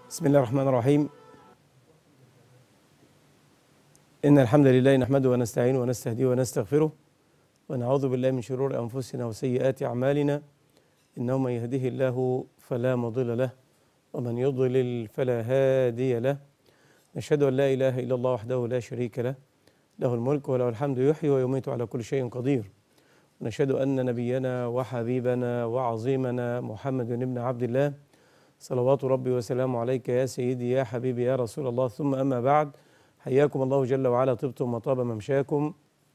بسم الله الرحمن الرحيم. إن الحمد لله نحمده ونستعينه ونستهديه ونستغفره ونعوذ بالله من شرور أنفسنا وسيئات أعمالنا، إنه من يهده الله فلا مضل له ومن يضلل فلا هادي له. نشهد أن لا إله إلا الله وحده لا شريك له، له الملك وله الحمد، يحيي ويميت على كل شيء قدير. ونشهد أن نبينا وحبيبنا وعظيمنا محمد بن عبد الله صلوات ربي وسلامه عليك يا سيدي يا حبيبي يا رسول الله، ثم أما بعد. حياكم الله جل وعلا، طبتم وطاب ممشاكم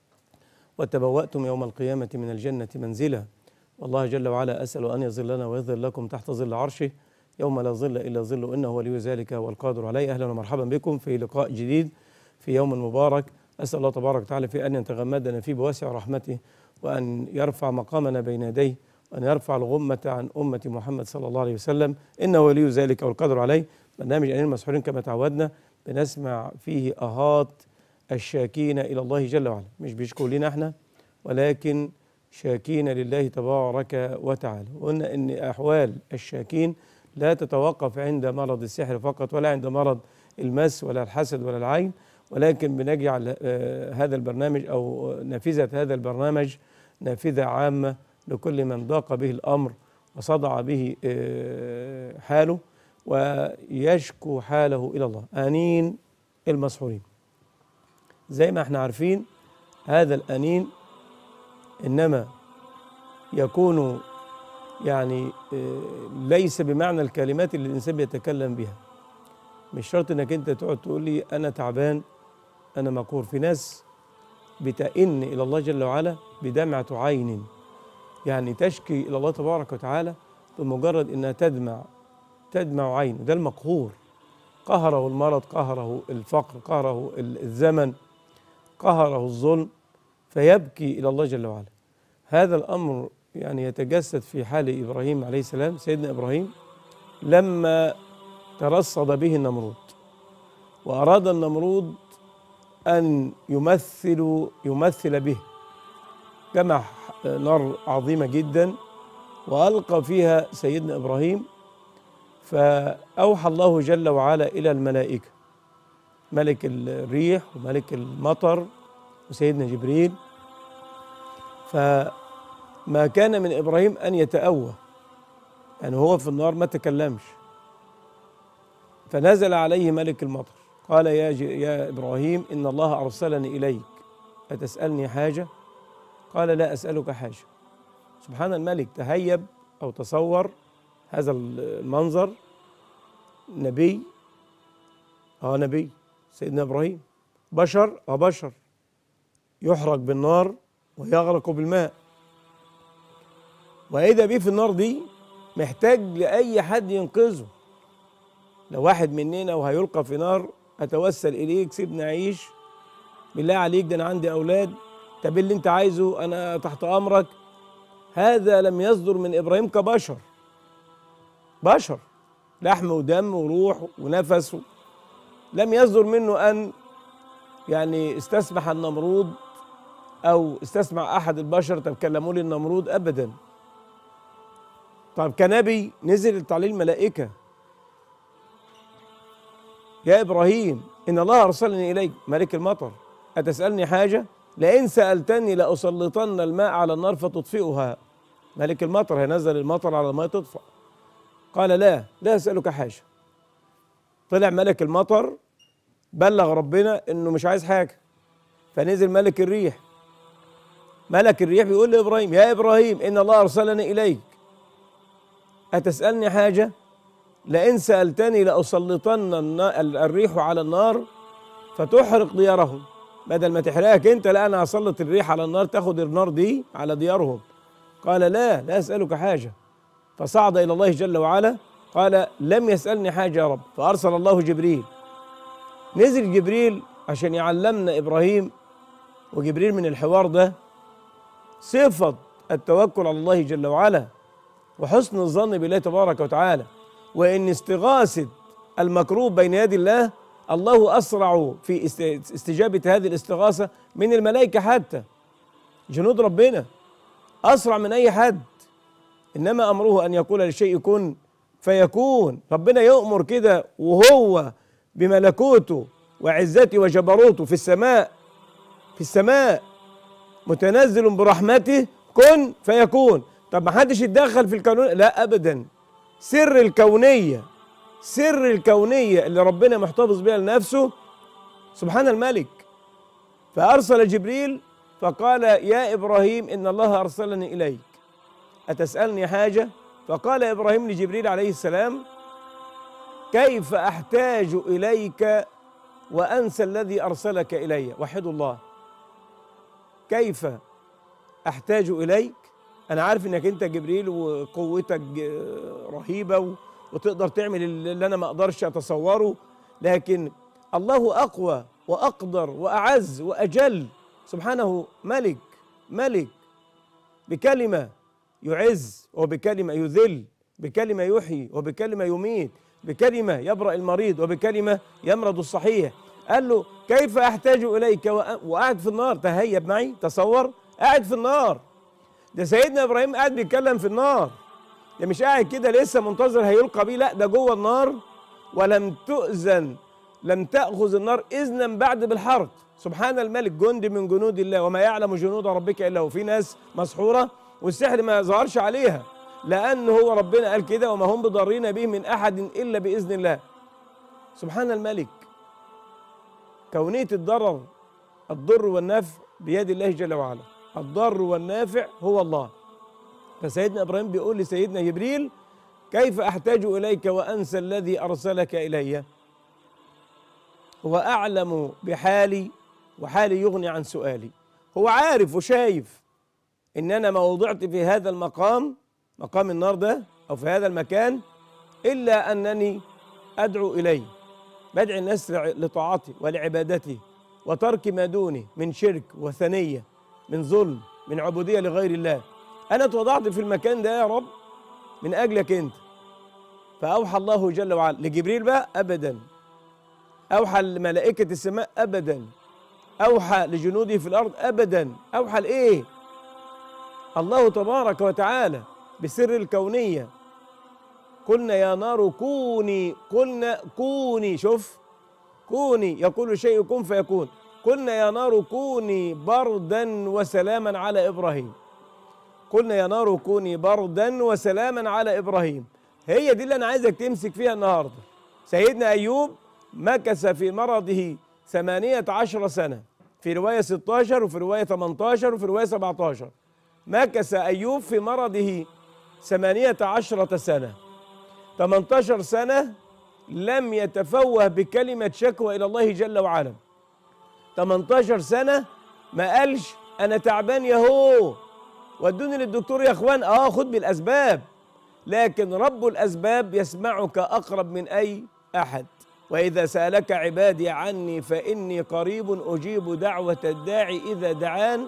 وتبوأتم يوم القيامة من الجنة منزلا. والله جل وعلا أسأل أن يظلنا ويظل لكم تحت ظل عرشه يوم لا ظل إلا ظله، إنه ولي ذلك والقادر عليه. أهلا ومرحبا بكم في لقاء جديد في يوم مبارك. أسأل الله تبارك وتعالى في أن يتغمدنا فيه بواسع رحمته، وأن يرفع مقامنا بين يديه، وأن يرفع الغمة عن أمة محمد صلى الله عليه وسلم، إنه ولي ذلك والقادر عليه. برنامج أنين المسحورين كما تعودنا بنسمع فيه أهات الشاكين إلى الله جل وعلا، مش بيشكوا لنا احنا ولكن شاكين لله تبارك وتعالى. وقلنا إن أحوال الشاكين لا تتوقف عند مرض السحر فقط، ولا عند مرض المس ولا الحسد ولا العين، ولكن بنجعل هذا البرنامج أو نافذة هذا البرنامج نافذة عامة لكل من ضاق به الأمر وصدع به حاله ويشكو حاله إلى الله. آنين المسحورين، زي ما احنا عارفين هذا الآنين إنما يكون يعني ليس بمعنى الكلمات اللي الإنسان بيتكلم بها. مش شرط إنك أنت تقعد تقول لي أنا تعبان أنا مقهور. في ناس بتئن إلى الله جل وعلا بدمعة عين، يعني تشكي إلى الله تبارك وتعالى بمجرد إنها تدمع عين. ده المقهور، قهره المرض، قهره الفقر، قهره الزمن، قهره الظلم، فيبكي إلى الله جل وعلا. هذا الأمر يعني يتجسد في حال إبراهيم عليه السلام. سيدنا إبراهيم لما ترصد به النمرود وأراد النمرود أن يمثل به، جمع نار عظيمة جدا وألقى فيها سيدنا إبراهيم، فأوحى الله جل وعلا إلى الملائكة، ملك الريح وملك المطر وسيدنا جبريل. فما كان من إبراهيم أن يتأوه، يعني هو في النار ما تكلمش. فنزل عليه ملك المطر قال يا إبراهيم إن الله أرسلني إليك أتسألني حاجة؟ قال لا أسألك حاجة. سبحان الملك، تهيب أو تصور هذا المنظر. نبي نبي سيدنا إبراهيم، بشر يحرق بالنار ويغرق بالماء، وإذا بيه في النار دي محتاج لأي حد ينقذه. لو واحد مننا وهيلقى في نار أتوسل إليك سيبني أعيش بالله عليك، ده أنا عندي أولاد، طب اللي أنت عايزه أنا تحت أمرك. هذا لم يصدر من إبراهيم كبشر، بشر لحم ودم وروح ونفس، لم يصدر منه أن يعني استسمح النمرود أو استسمع أحد البشر طب كلموا لي النمرود أبدا. طب كنبي نزلت عليه الملائكة، يا إبراهيم إن الله أرسلني إليك ملك المطر أتسألني حاجة؟ لئن سألتني لأسلطن الماء على النار فتطفئها. ملك المطر هينزل المطر على الماء تطفأ. قال لا أسألك حاجة. طلع ملك المطر بلغ ربنا إنه مش عايز حاجة، فنزل ملك الريح. ملك الريح بيقول لإبراهيم يا إبراهيم إن الله أرسلني إليك أتسألني حاجة؟ لئن سألتني لأسلطن الريح على النار فتحرق ديارهم. بدل ما تحرقك انت، لا انا هسلط الريح على النار تاخد النار دي على ديارهم. قال لا أسألك حاجة. فصعد إلى الله جل وعلا قال لم يسألني حاجة يا رب، فأرسل الله جبريل. نزل جبريل عشان يعلمنا إبراهيم وجبريل من الحوار ده صفة التوكل على الله جل وعلا وحسن الظن بالله تبارك وتعالى، وإن استغاثة المكروب بين يدي الله الله أسرع في استجابة هذه الاستغاثة من الملائكة، حتى جنود ربنا أسرع من أي حد. إنما أمره أن يقول للشيء كن فيكون. ربنا يؤمر كده وهو بملكوته وعزته وجبروته في السماء، في السماء متنزل برحمته كن فيكون. طب ما حدش يتدخل في الكون؟ لا ابدا. سر الكونيه، سر الكونيه اللي ربنا محتفظ بها لنفسه سبحان الملك. فارسل جبريل فقال يا ابراهيم ان الله ارسلني اليك اتسالني حاجه؟ فقال ابراهيم لجبريل عليه السلام كيف احتاج اليك وانسى الذي ارسلك الي؟ وحدوا الله. كيف احتاج اليك؟ انا عارف انك انت جبريل وقوتك رهيبه وتقدر تعمل اللي انا ما اقدرش اتصوره، لكن الله اقوى واقدر واعز واجل سبحانه ملك. ملك بكلمه يعز وبكلمه يذل، بكلمه يحيي وبكلمه يميت، بكلمه يبرأ المريض وبكلمه يمرض الصحيح. قال له كيف احتاج اليك وقاعد في النار؟ تهيب معي، تصور قاعد في النار. ده سيدنا ابراهيم قاعد بيتكلم في النار، ده مش قاعد كده لسه منتظر هيلقى بيه، لا ده جوه النار. ولم تؤذن، لم تأخذ النار إذنا بعد بالحرق. سبحان الملك، جند من جنود الله وما يعلم جنود ربك إلا هو. في ناس مسحورة والسحر ما ظهرش عليها، لأن هو ربنا قال كده وما هم بضارين به من أحد إلا بإذن الله. سبحان الملك. كونية الضرر، الضر والنفع بيد الله جل وعلا، الضر والنافع هو الله. فسيدنا إبراهيم بيقول لسيدنا جبريل كيف أحتاج إليك وأنسى الذي أرسلك إلي؟ هو أعلم بحالي وحالي يغني عن سؤالي. هو عارف وشايف إن أنا ما وضعت في هذا المقام، مقام النار ده، أو في هذا المكان، إلا أنني أدعو إليه، بدعي الناس لطاعته ولعبادته وترك ما دونه من شرك وثنية، من ظلم، من عبودية لغير الله. أنا اتوضعت في المكان ده يا رب من أجلك أنت. فأوحى الله جل وعلا لجبريل بقى أبدا، أوحى لملائكة السماء أبدا، أوحى لجنوده في الأرض أبدا. أوحى لإيه؟ الله تبارك وتعالى بسر الكونية. قلنا يا نار كوني، قلنا كوني، شوف كوني، يقول شيء كن فيكون. قلنا يا نار كوني بردا وسلاما على إبراهيم. قلنا يا نار كوني بردا وسلاما على إبراهيم. هي دي اللي أنا عايزك تمسك فيها النهاردة. سيدنا أيوب مكث في مرضه 18 سنة، في رواية 16 وفي رواية 18 وفي رواية 17. مكث أيوب في مرضه 18 سنة، 18 سنة لم يتفوه بكلمة شكوى إلى الله جل وعلا. 18 سنة ما قالش أنا تعبان ياهو ودوني للدكتور يا أخوان، خد بالأسباب، لكن رب الأسباب يسمعك أقرب من أي أحد. وإذا سألك عبادي عني فإني قريب أجيب دعوة الداعي إذا دعان،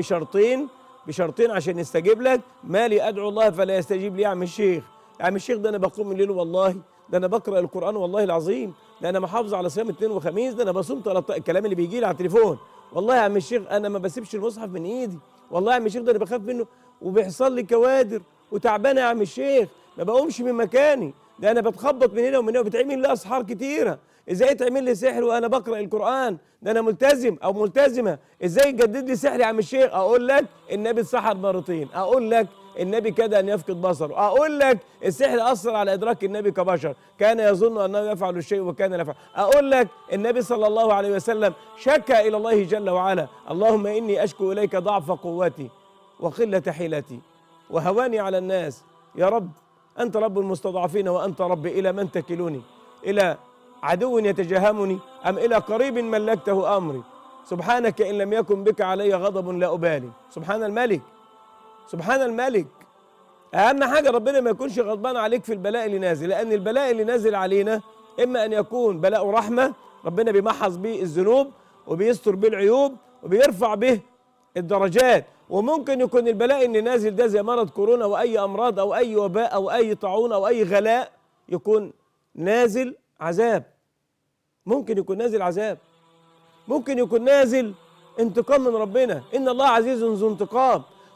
بشرطين عشان يستجيب لك. مالي أدعو الله فلا يستجيب لي يا عم الشيخ؟ يا عم الشيخ ده أنا بقوم الليل والله، ده أنا بقرأ القرآن والله العظيم، ده أنا محافظ على صيام الاثنين وخميس، ده أنا بصوم الكلام اللي بيجي لي على التليفون، والله يا عم الشيخ أنا ما بسيبش المصحف من إيدي، والله يا عم الشيخ ده أنا بخاف منه وبيحصل لي كوادر وتعبانة يا عم الشيخ، ما بقومش من مكاني، ده أنا بتخبط من هنا ومن هنا وبتعمل لي أسحار كتيرة، إزاي تعمل لي سحر وأنا بقرأ القرآن؟ ده أنا ملتزم أو ملتزمة، إزاي يجدد لي سحر يا عم الشيخ؟ أقول لك النبي اتسحر مرتين، أقول لك النبي كاد أن يفقد بصره، أقول لك السحر أثر على إدراك النبي كبشر، كان يظن أنه يفعل الشيء وكان لا يفعل، أقول لك النبي صلى الله عليه وسلم شكى إلى الله جل وعلا اللهم إني أشكو إليك ضعف قوتي وقلة حيلتي وهواني على الناس، يا رب أنت رب المستضعفين وأنت رب، إلى من تكلني؟ إلى عدو يتجهمني أم إلى قريب ملكته أمري؟ سبحانك إن لم يكن بك علي غضب لا أبالي. سبحان الملك، سبحان الملك. أهم حاجة ربنا ما يكونش غضبان عليك في البلاء اللي نازل، لأن البلاء اللي نازل علينا إما أن يكون بلاء رحمة، ربنا بيمحص به الذنوب وبيستر به العيوب وبيرفع به الدرجات، وممكن يكون البلاء اللي نازل ده زي مرض كورونا وأي أمراض أو أي وباء أو أي طاعون أو أي غلاء يكون نازل عذاب، ممكن يكون نازل عذاب، ممكن يكون نازل انتقام من ربنا، إن الله عزيز ذو انتقام.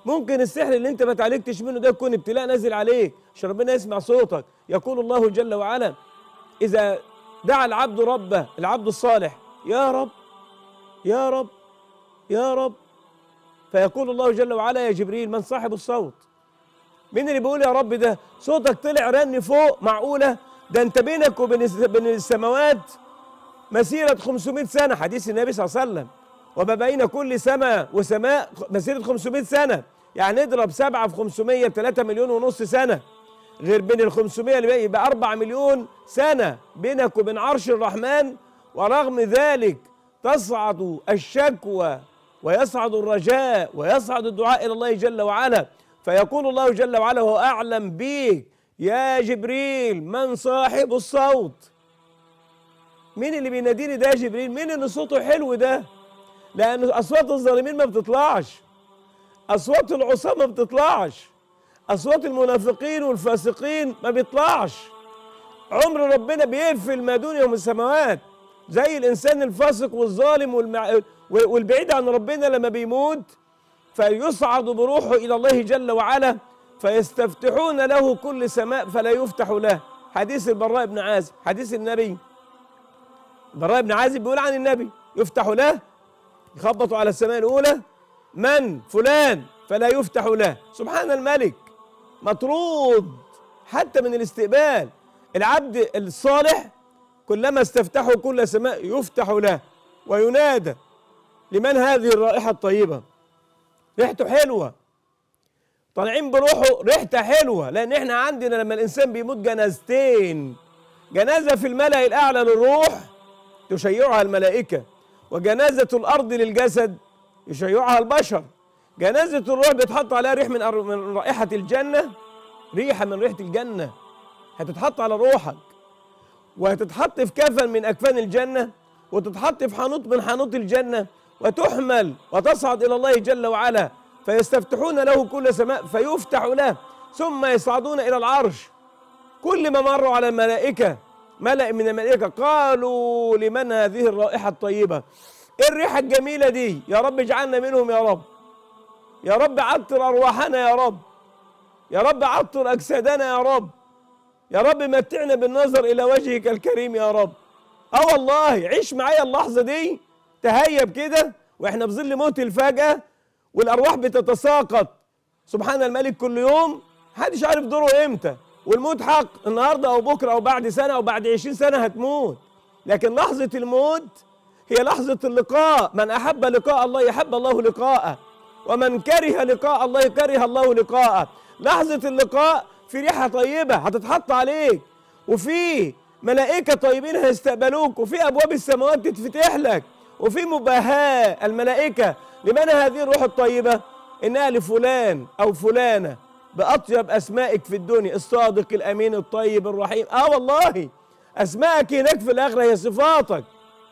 ممكن السحر اللي انت ما اتعالجتش منه ده يكون ابتلاء نازل عليك عشان ربنا يسمع صوتك. يقول الله جل وعلا: إذا دعا العبد ربه، العبد الصالح: يا رب يا رب يا رب، فيقول الله جل وعلا: يا جبريل، من صاحب الصوت؟ مين اللي بيقول يا رب ده؟ صوتك طلع رن فوق، معقولة؟ ده انت بينك وبين السماوات مسيرة 500 سنة، حديث النبي صلى الله عليه وسلم: وما بين كل سماء وسماء مسيرة 500 سنة، يعني اضرب 7 في 500 ب3 مليون ونص سنة، غير بين ال 500 اللي باقي يبقى 4 مليون سنة بينك وبين عرش الرحمن. ورغم ذلك تصعد الشكوى ويصعد الرجاء ويصعد الدعاء إلى الله جل وعلا، فيقول الله جل وعلا وهو أعلم بيك: يا جبريل، من صاحب الصوت؟ مين اللي بيناديني ده يا جبريل؟ مين اللي صوته حلو ده؟ لأن أصوات الظالمين ما بتطلعش، أصوات العصاة ما بتطلعش، أصوات المنافقين والفاسقين ما بيطلعش. عمر ربنا بيقفل ما دون يوم السماوات، زي الإنسان الفاسق والظالم والبعيد عن ربنا لما بيموت فيصعد بروحه إلى الله جل وعلا، فيستفتحون له كل سماء فلا يفتح له. حديث البراء بن عازب، حديث النبي. البراء بن عازب بيقول عن النبي: يفتح له، يخبطوا على السماء الأولى: من فلان، فلا يفتح له. سبحان الملك، مطرود حتى من الاستقبال. العبد الصالح كلما استفتحوا كل سماء يفتح له وينادى: لمن هذه الرائحة الطيبة؟ ريحته حلوة، طالعين بروحه ريحته حلوة. لأن احنا عندنا لما الإنسان بيموت جنازتين: جنازة في الملأ الأعلى للروح تشيعها الملائكة، وجنازة الأرض للجسد يشيعها البشر. جنازة الروح بيتحط عليها ريح من رائحة الجنة، ريحة من ريحة الجنة هتتحط على روحك، وهتتحط في كفن من أكفان الجنة، وتتحط في حانوت من حانوت الجنة، وتحمل وتصعد إلى الله جل وعلا، فيستفتحون له كل سماء فيفتح له، ثم يصعدون إلى العرش. كل ما مروا على الملائكة، ملأ من الملائكة، قالوا: لمن هذه الرائحة الطيبة؟ إيه الريحة الجميلة دي؟ يا رب اجعلنا منهم يا رب، يا رب عطر أرواحنا يا رب، يا رب عطر أجسادنا يا رب، يا رب متعنا بالنظر إلى وجهك الكريم يا رب. والله عيش معايا اللحظة دي، تهيب كده وإحنا في ظل موت الفجأة والأرواح بتتساقط. سبحان الملك، كل يوم محدش عارف دوره إمتى، والموت حق، النهارده أو بكرة أو بعد سنة أو بعد 20 سنة هتموت، لكن لحظة الموت هي لحظة اللقاء. من أحب لقاء الله يحب الله لقاءه، ومن كره لقاء الله كره الله لقاءه. لحظة اللقاء في ريحة طيبة هتتحط عليك، وفي ملائكة طيبين هيستقبلوك، وفي أبواب السماوات تتفتح لك، وفي مباهاة الملائكة: لمن هذه الروح الطيبة؟ إنها لفلان أو فلانة بأطيب أسمائك في الدنيا، الصادق الأمين الطيب الرحيم. والله أسمائك هناك في الآخرة هي صفاتك.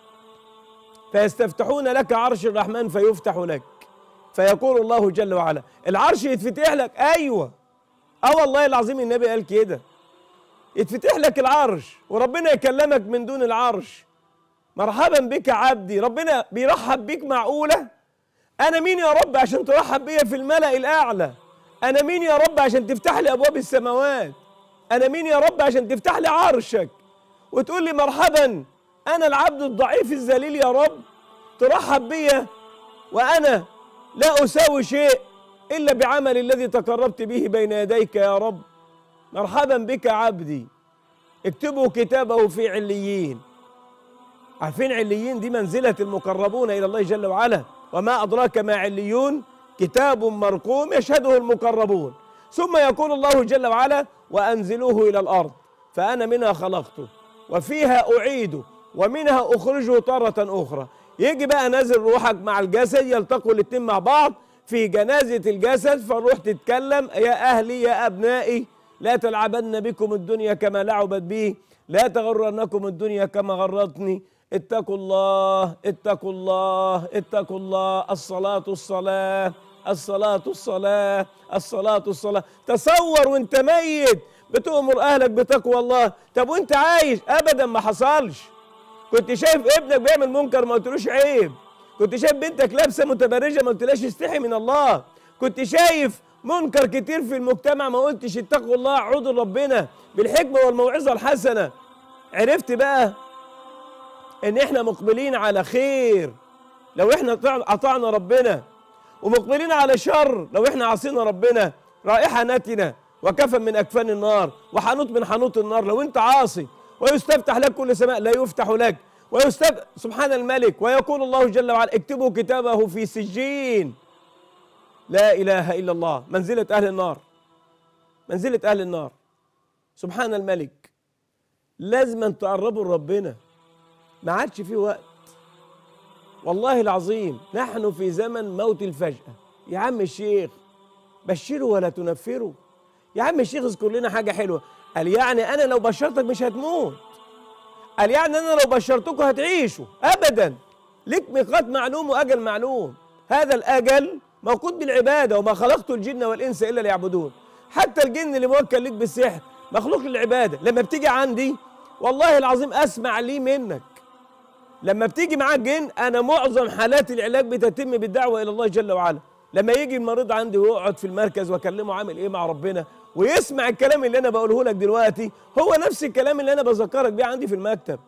فيستفتحون لك عرش الرحمن فيفتح لك، فيقول الله جل وعلا: العرش يتفتح لك. أيوة، والله العظيم النبي قال كده، يتفتح لك العرش وربنا يكلمك من دون العرش: مرحبا بك عبدي. ربنا بيرحب بيك، معقولة؟ أنا مين يا رب عشان ترحب بيا في الملأ الأعلى؟ أنا مين يا رب عشان تفتح لي أبواب السماوات؟ أنا مين يا رب عشان تفتح لي عرشك وتقول لي مرحبا؟ أنا العبد الضعيف الذليل يا رب، ترحب بيا وأنا لا أساوي شيء إلا بعمل الذي تقربت به بين يديك يا رب. مرحبا بك عبدي. اكتبوا كتابه في عليين. عارفين عليين دي منزلة المقربون إلى الله جل وعلا. وما أدراك ما عليون؟ كتاب مرقوم يشهده المقربون. ثم يقول الله جل وعلا: وأنزلوه إلى الأرض فأنا منها خلقته وفيها أعيده ومنها أخرجه تارة أخرى. يجي بقى نازل روحك مع الجسد، يلتقوا الاتنين مع بعض في جنازة الجسد، فالروح تتكلم: يا أهلي يا أبنائي لا تلعبن بكم الدنيا كما لعبت بي، لا تغرنكم الدنيا كما غرتني، اتقوا الله اتقوا الله اتقوا الله، الصلاة الصلاة الصلاة الصلاة الصلاة الصلاة. تصور وانت ميت بتؤمر أهلك بتقوى الله. طب وانت عايش؟ أبدا ما حصلش. كنت شايف ابنك بيعمل منكر ما قلتلوش عيب، كنت شايف بنتك لابسة متبرجة ما قلتلاش استحي من الله، كنت شايف منكر كتير في المجتمع ما قلتش اتقوا الله اعبدوا ربنا بالحكمة والموعظة الحسنة. عرفت بقى ان احنا مقبلين على خير لو احنا اطعنا ربنا، ومقبلين على شر لو احنا عصينا ربنا. رائحة نتنة وكفن من أكفان النار وحنوط من حنوط النار لو انت عاصي. ويستفتح لك كل سماء لا يفتح لك، سبحان الملك. ويقول الله جل وعلا اكتبوا كتابه في سجين. لا إله إلا الله. منزلة أهل النار، منزلة أهل النار. سبحان الملك. لازم تقربوا لربنا، ما عادش فيه وقت. والله العظيم نحن في زمن موت الفجأة. يا عم الشيخ بشروا ولا تنفروا. يا عم الشيخ اذكر لنا حاجة حلوة. قال يعني أنا لو بشرتك مش هتموت. قال يعني أنا لو بشرتكم هتعيشوا. أبدا، لك ميقات معلوم وأجل معلوم. هذا الأجل موجود بالعبادة. وما خلقت الجن والإنس إلا ليعبدون. حتى الجن اللي موكل لك بالسحر مخلوق للعبادة. لما بتيجي عندي والله العظيم أسمع لي منك. لما بتيجي معاك جن أنا معظم حالات العلاج بتتم بالدعوة إلى الله جل وعلا. لما يجي المريض عندي ويقعد في المركز واكلمه عامل ايه مع ربنا ويسمع الكلام اللي انا بقوله لك دلوقتي هو نفس الكلام اللي انا بذكرك بيه عندي في المكتب.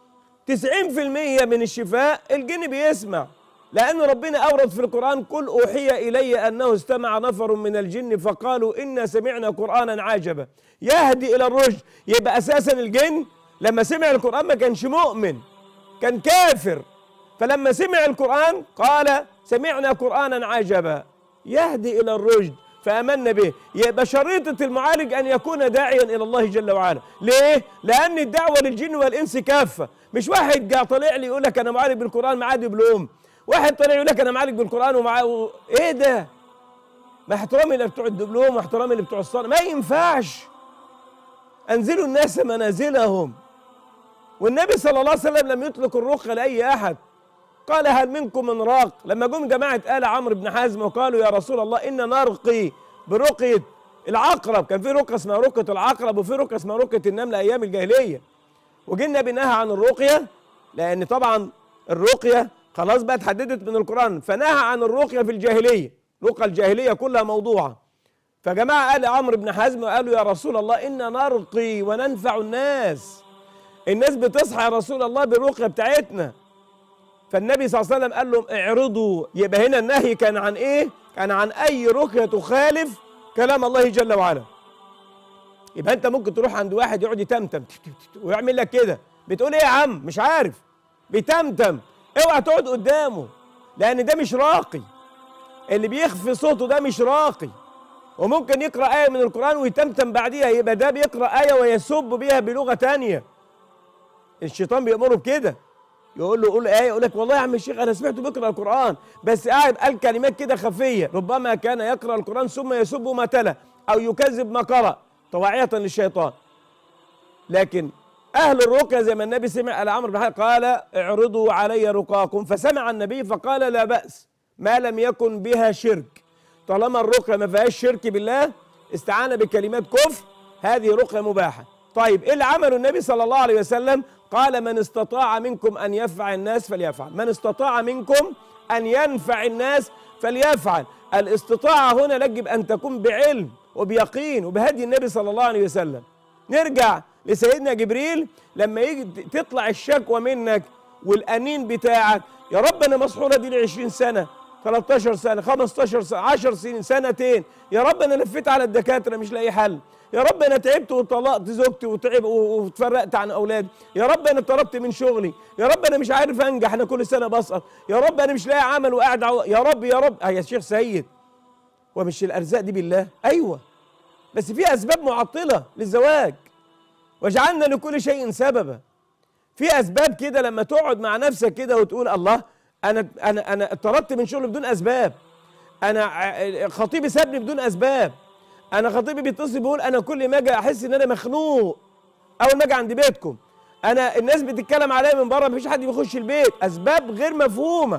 90% من الشفاء الجن بيسمع، لأن ربنا أورد في القرآن قل أوحي إلي أنه استمع نفر من الجن فقالوا إنا سمعنا قرآنا عجبا يهدي إلى الرشد. يبقى أساسا الجن لما سمع القرآن ما كانش مؤمن، كان كافر. فلما سمع القرآن قال سمعنا قرآنا عجبا يهدي إلى الرشد فآمنا به. يبقى شريطة المعالج أن يكون داعيا إلى الله جل وعلا. ليه؟ لأن الدعوة للجن والإنس كافة. مش واحد جاء طلع لي يقول لك أنا معالج بالقرآن معاه دبلوم، واحد طلع يقول لك أنا معالج بالقرآن ومعاه إيه ده؟ ما احترامي اللي بتوع الدبلوم واحترامي اللي بتوع الصلاة ما ينفعش. أنزلوا الناس منازلهم. والنبي صلى الله عليه وسلم لم يطلق الرقى لأي أحد. قال هل منكم من راق؟ لما جم جماعة آل عمرو بن حزم وقالوا يا رسول الله إن نرقي برقية العقرب. كان في رقية اسمها رقية العقرب وفي رقية اسمها رقية النمل أيام الجاهلية. وجينا بنهى عن الرقية لأن طبعا الرقية خلاص بقى اتحددت من القرآن، فنهى عن الرقية في الجاهلية. رقى الجاهلية كلها موضوعة. فجماعة آل عمرو بن حزم قالوا يا رسول الله إن نرقي وننفع الناس. الناس بتصحى يا رسول الله بالرقية بتاعتنا. فالنبي صلى الله عليه وسلم قال لهم اعرضوا. يبقى هنا النهي كان عن ايه؟ كان عن اي رقية تخالف كلام الله جل وعلا. يبقى انت ممكن تروح عند واحد يقعد يتمتم ويعمل لك كده، بتقول ايه يا عم؟ مش عارف، بيتمتم. اوعى تقعد قدامه لان ده مش راقي. اللي بيخفي صوته ده مش راقي. وممكن يقرأ آية من القرآن ويتمتم بعديها، يبقى ده بيقرأ آية ويسب بيها بلغة تانية. الشيطان بيأمره بكده، يقول له قول آية، يقول لك والله يا عم الشيخ أنا سمعته بيقرأ القرآن بس قال كلمات كده خفية. ربما كان يقرأ القرآن ثم يسب ما تلا أو يكذب ما قرأ طواعية للشيطان. لكن أهل الرقية زي ما النبي سمع آل عمرو بن حزم قال اعرضوا علي رقاكم، فسمع النبي فقال لا بأس ما لم يكن بها شرك. طالما الرقية ما فيهاش شرك بالله، استعانة بكلمات كفر، هذه رقية مباحة. طيب ايه اللي عمله النبي صلى الله عليه وسلم؟ قال من استطاع منكم أن ينفع الناس فليفعل. من استطاع منكم أن ينفع الناس فليفعل. الاستطاعة هنا يجب أن تكون بعلم وبيقين وبهدي النبي صلى الله عليه وسلم. نرجع لسيدنا جبريل لما يجي تطلع الشكوى منك والأنين بتاعك، يا رب أنا مسحورة دي 20 سنة 13 سنة 15 سنة 10 سنين سنتين، يا رب أنا لفيت على الدكاترة مش لاقي حل، يا رب أنا تعبت وطلقت زوجتي وتعب وتفرقت عن أولادي، يا رب أنا اتطردت من شغلي، يا رب أنا مش عارف أنجح أنا كل سنة بسقط، يا رب أنا مش لاقي عمل وقاعد يا رب يا رب. يا شيخ سيد، ومش الأرزاق دي بالله؟ أيوه، بس في أسباب معطلة للزواج، وجعلنا لكل شيء سببا. في أسباب كده لما تقعد مع نفسك كده وتقول الله أنا اتطردت من شغلي بدون أسباب، أنا خطيبي سابني بدون أسباب، أنا خطيبي بيتصل بيقول أنا كل ما أجي أحس إن أنا مخنوق أول ما أجي عند بيتكم، أنا الناس بتتكلم عليا من بره مفيش حد بيخش البيت. أسباب غير مفهومة،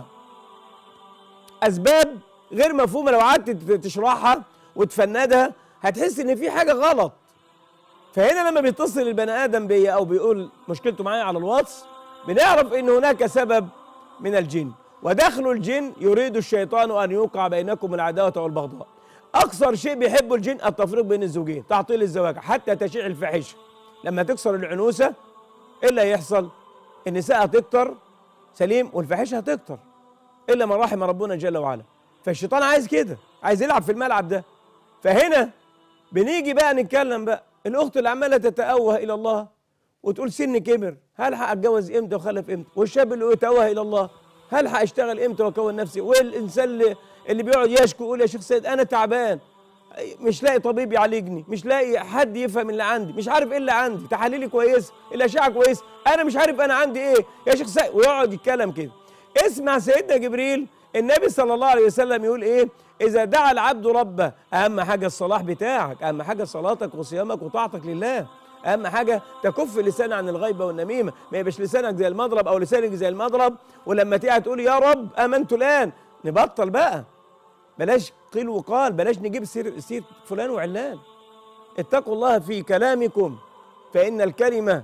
أسباب غير مفهومة لو قعدت تشرحها وتفندها هتحس إن في حاجة غلط. فهنا لما بيتصل البني آدم بيا أو بيقول مشكلته معايا على الواتس، بنعرف إن هناك سبب من الجن. ودخل الجن يريد الشيطان أن يوقع بينكم العداوة والبغضاء. أكثر شيء بيحبه الجن التفريق بين الزوجين، تعطيل الزواج حتى تشيع الفاحشة. لما تكسر العنوسة إيه اللي هيحصل؟ النساء هتكتر سليم والفاحشة هتكتر، إلا من رحم ربنا جل وعلا. فالشيطان عايز كده، عايز يلعب في الملعب ده. فهنا بنيجي بقى نتكلم بقى الأخت اللي عمالة تتأوه إلى الله وتقول سني كبر، هلحق أتجوز إمتى وأخلف إمتى؟ والشاب اللي يتأوه إلى الله هلحق أشتغل إمتى وأكون نفسي؟ والإنسان اللي بيقعد يشكو يقول يا شيخ سيد أنا تعبان، مش لاقي طبيب يعالجني، مش لاقي حد يفهم اللي عندي، مش عارف إيه اللي عندي، تحاليلي كويسة، الأشعة كويسة، أنا مش عارف أنا عندي إيه يا شيخ سيد، ويقعد يتكلم كده. اسمع سيدنا جبريل النبي صلى الله عليه وسلم يقول إيه؟ إذا دعا العبد ربه، أهم حاجة الصلاح بتاعك، أهم حاجة صلاتك وصيامك وطاعتك لله، أهم حاجة تكف اللسان عن الغيبة والنميمة، ما يبقاش لسانك زي المضرب أو لسانك زي المضرب، ولما تيجي تقول يا رب آمنت الآن، نبطل بقى، بلاش قيل وقال، بلاش نجيب سير فلان وعلان. اتقوا الله في كلامكم فإن الكلمة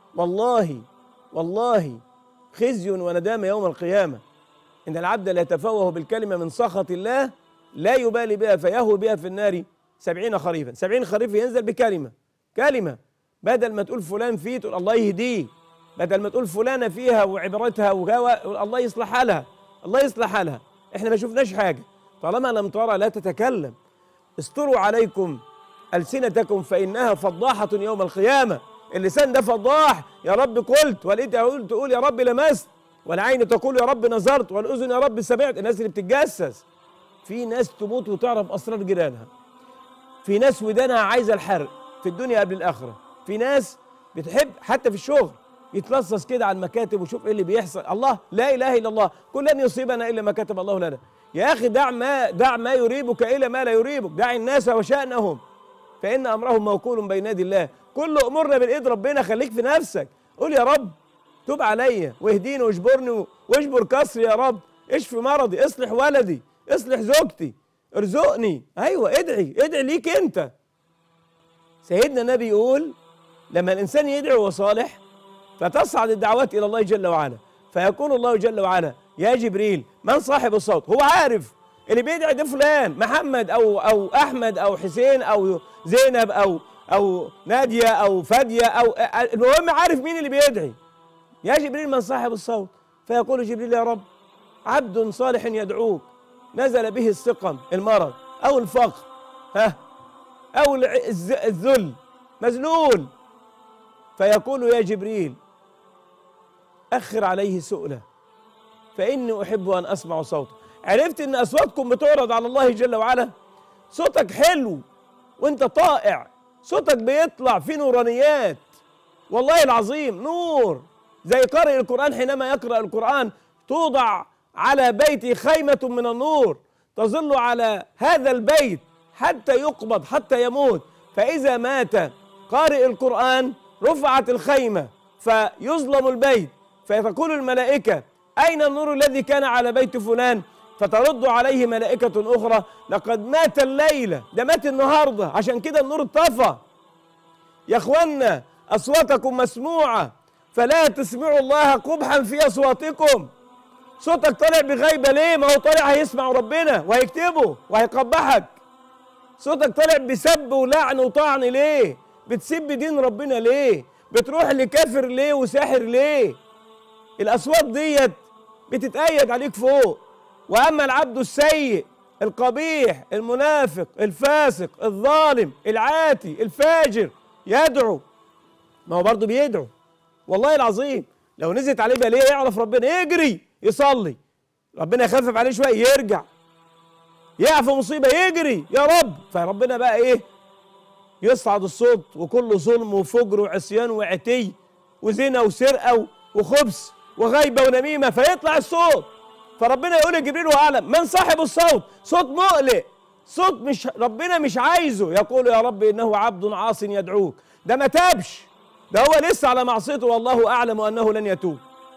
والله خزي وندامة يوم القيامة. إن العبد لا يتفوه بالكلمة من سخط الله لا يبالي بها فيهوي بها في النار 70 خريفا. 70 خريف ينزل بكلمة، كلمة، بدل ما تقول فلان فيه تقول الله يهديه، بدل ما تقول فلانة فيها وعبرتها الله يصلح حالها، الله يصلح حالها. احنا ما شفناش حاجة، طالما لم ترى لا تتكلم. استروا عليكم ألسنتكم فإنها فضاحة يوم القيامة. اللسان ده فضاح، يا رب قلت، والإيد تقول يا رب لمست، والعين تقول يا رب نظرت، والأذن يا رب سمعت. الناس اللي بتتجسس، في ناس تموت وتعرف أسرار جيرانها، في ناس ودانها عايزة الحرق في الدنيا قبل الآخرة، في ناس بتحب حتى في الشغل يتلصص كده على المكاتب وشوف ايه اللي بيحصل. الله لا اله الا الله، كل لن يصيبنا الا ما كتب الله لنا. يا اخي دع ما يريبك الى ما لا يريبك، دع الناس وشأنهم فان امرهم موكول بين يدي الله. كل امورنا بالايد ربنا، خليك في نفسك، قول يا رب تب عليا واهديني واجبرني واجبر كسري يا رب، اشفي مرضي، اصلح ولدي، اصلح زوجتي، ارزقني. ايوه ادعي ليك انت. سيدنا النبي يقول لما الانسان يدعي وهو صالح فتصعد الدعوات الى الله جل وعلا، فيقول الله جل وعلا يا جبريل من صاحب الصوت؟ هو عارف اللي بيدعي ده فلان محمد او احمد او حسين او زينب او ناديه او فاديه او المهم عارف مين اللي بيدعي. يا جبريل من صاحب الصوت؟ فيقول جبريل يا رب عبد صالح يدعوك نزل به السقم، المرض او الفقر او الذل، مذلول. فيقول يا جبريل أخر عليه سؤله فإني أحب أن أسمع صوته. عرفت إن أصواتكم بتعرض على الله جل وعلا؟ صوتك حلو وإنت طائع، صوتك بيطلع فيه نورانيات، والله العظيم نور، زي قارئ القرآن حينما يقرأ القرآن توضع على بيته خيمة من النور تظل على هذا البيت حتى يقبض حتى يموت. فإذا مات قارئ القرآن رفعت الخيمة فيظلم البيت، فتقول الملائكة أين النور الذي كان على بيت فلان؟ فترد عليه ملائكة أخرى لقد مات الليلة، ده مات النهاردة، عشان كده النور اتطفى. يا أخوانا أصواتكم مسموعة فلا تسمعوا الله قبحا في أصواتكم. صوتك طالع بغيبة ليه؟ ما هو طالع هيسمع ربنا وهيكتبه وهيقبحك. صوتك طالع بسب ولعن وطعن ليه؟ بتسب دين ربنا ليه؟ بتروح لكافر ليه وساحر ليه؟ الأصوات ديت بتتأيد عليك فوق. وأما العبد السيء القبيح المنافق الفاسق الظالم العاتي الفاجر يدعو، ما هو برضه بيدعو، والله العظيم لو نزلت عليه بليه يعرف ربنا يجري يصلي، ربنا يخفف عليه شوية يرجع، يقع في مصيبة يجري يا رب، فربنا بقى إيه؟ يصعد الصوت وكله ظلم وفجر وعصيان وعتي وزنا وسرقة وخبث وغيبة ونميمة، فيطلع الصوت. فربنا يقول لجبريل وأعلم من صاحب الصوت؟ صوت مقلق، صوت مش ربنا مش عايزه. يقول يا رب إنه عبد عاص يدعوك، ده ما تابش، ده هو لسه على معصيته والله أعلم أنه لن يتوب.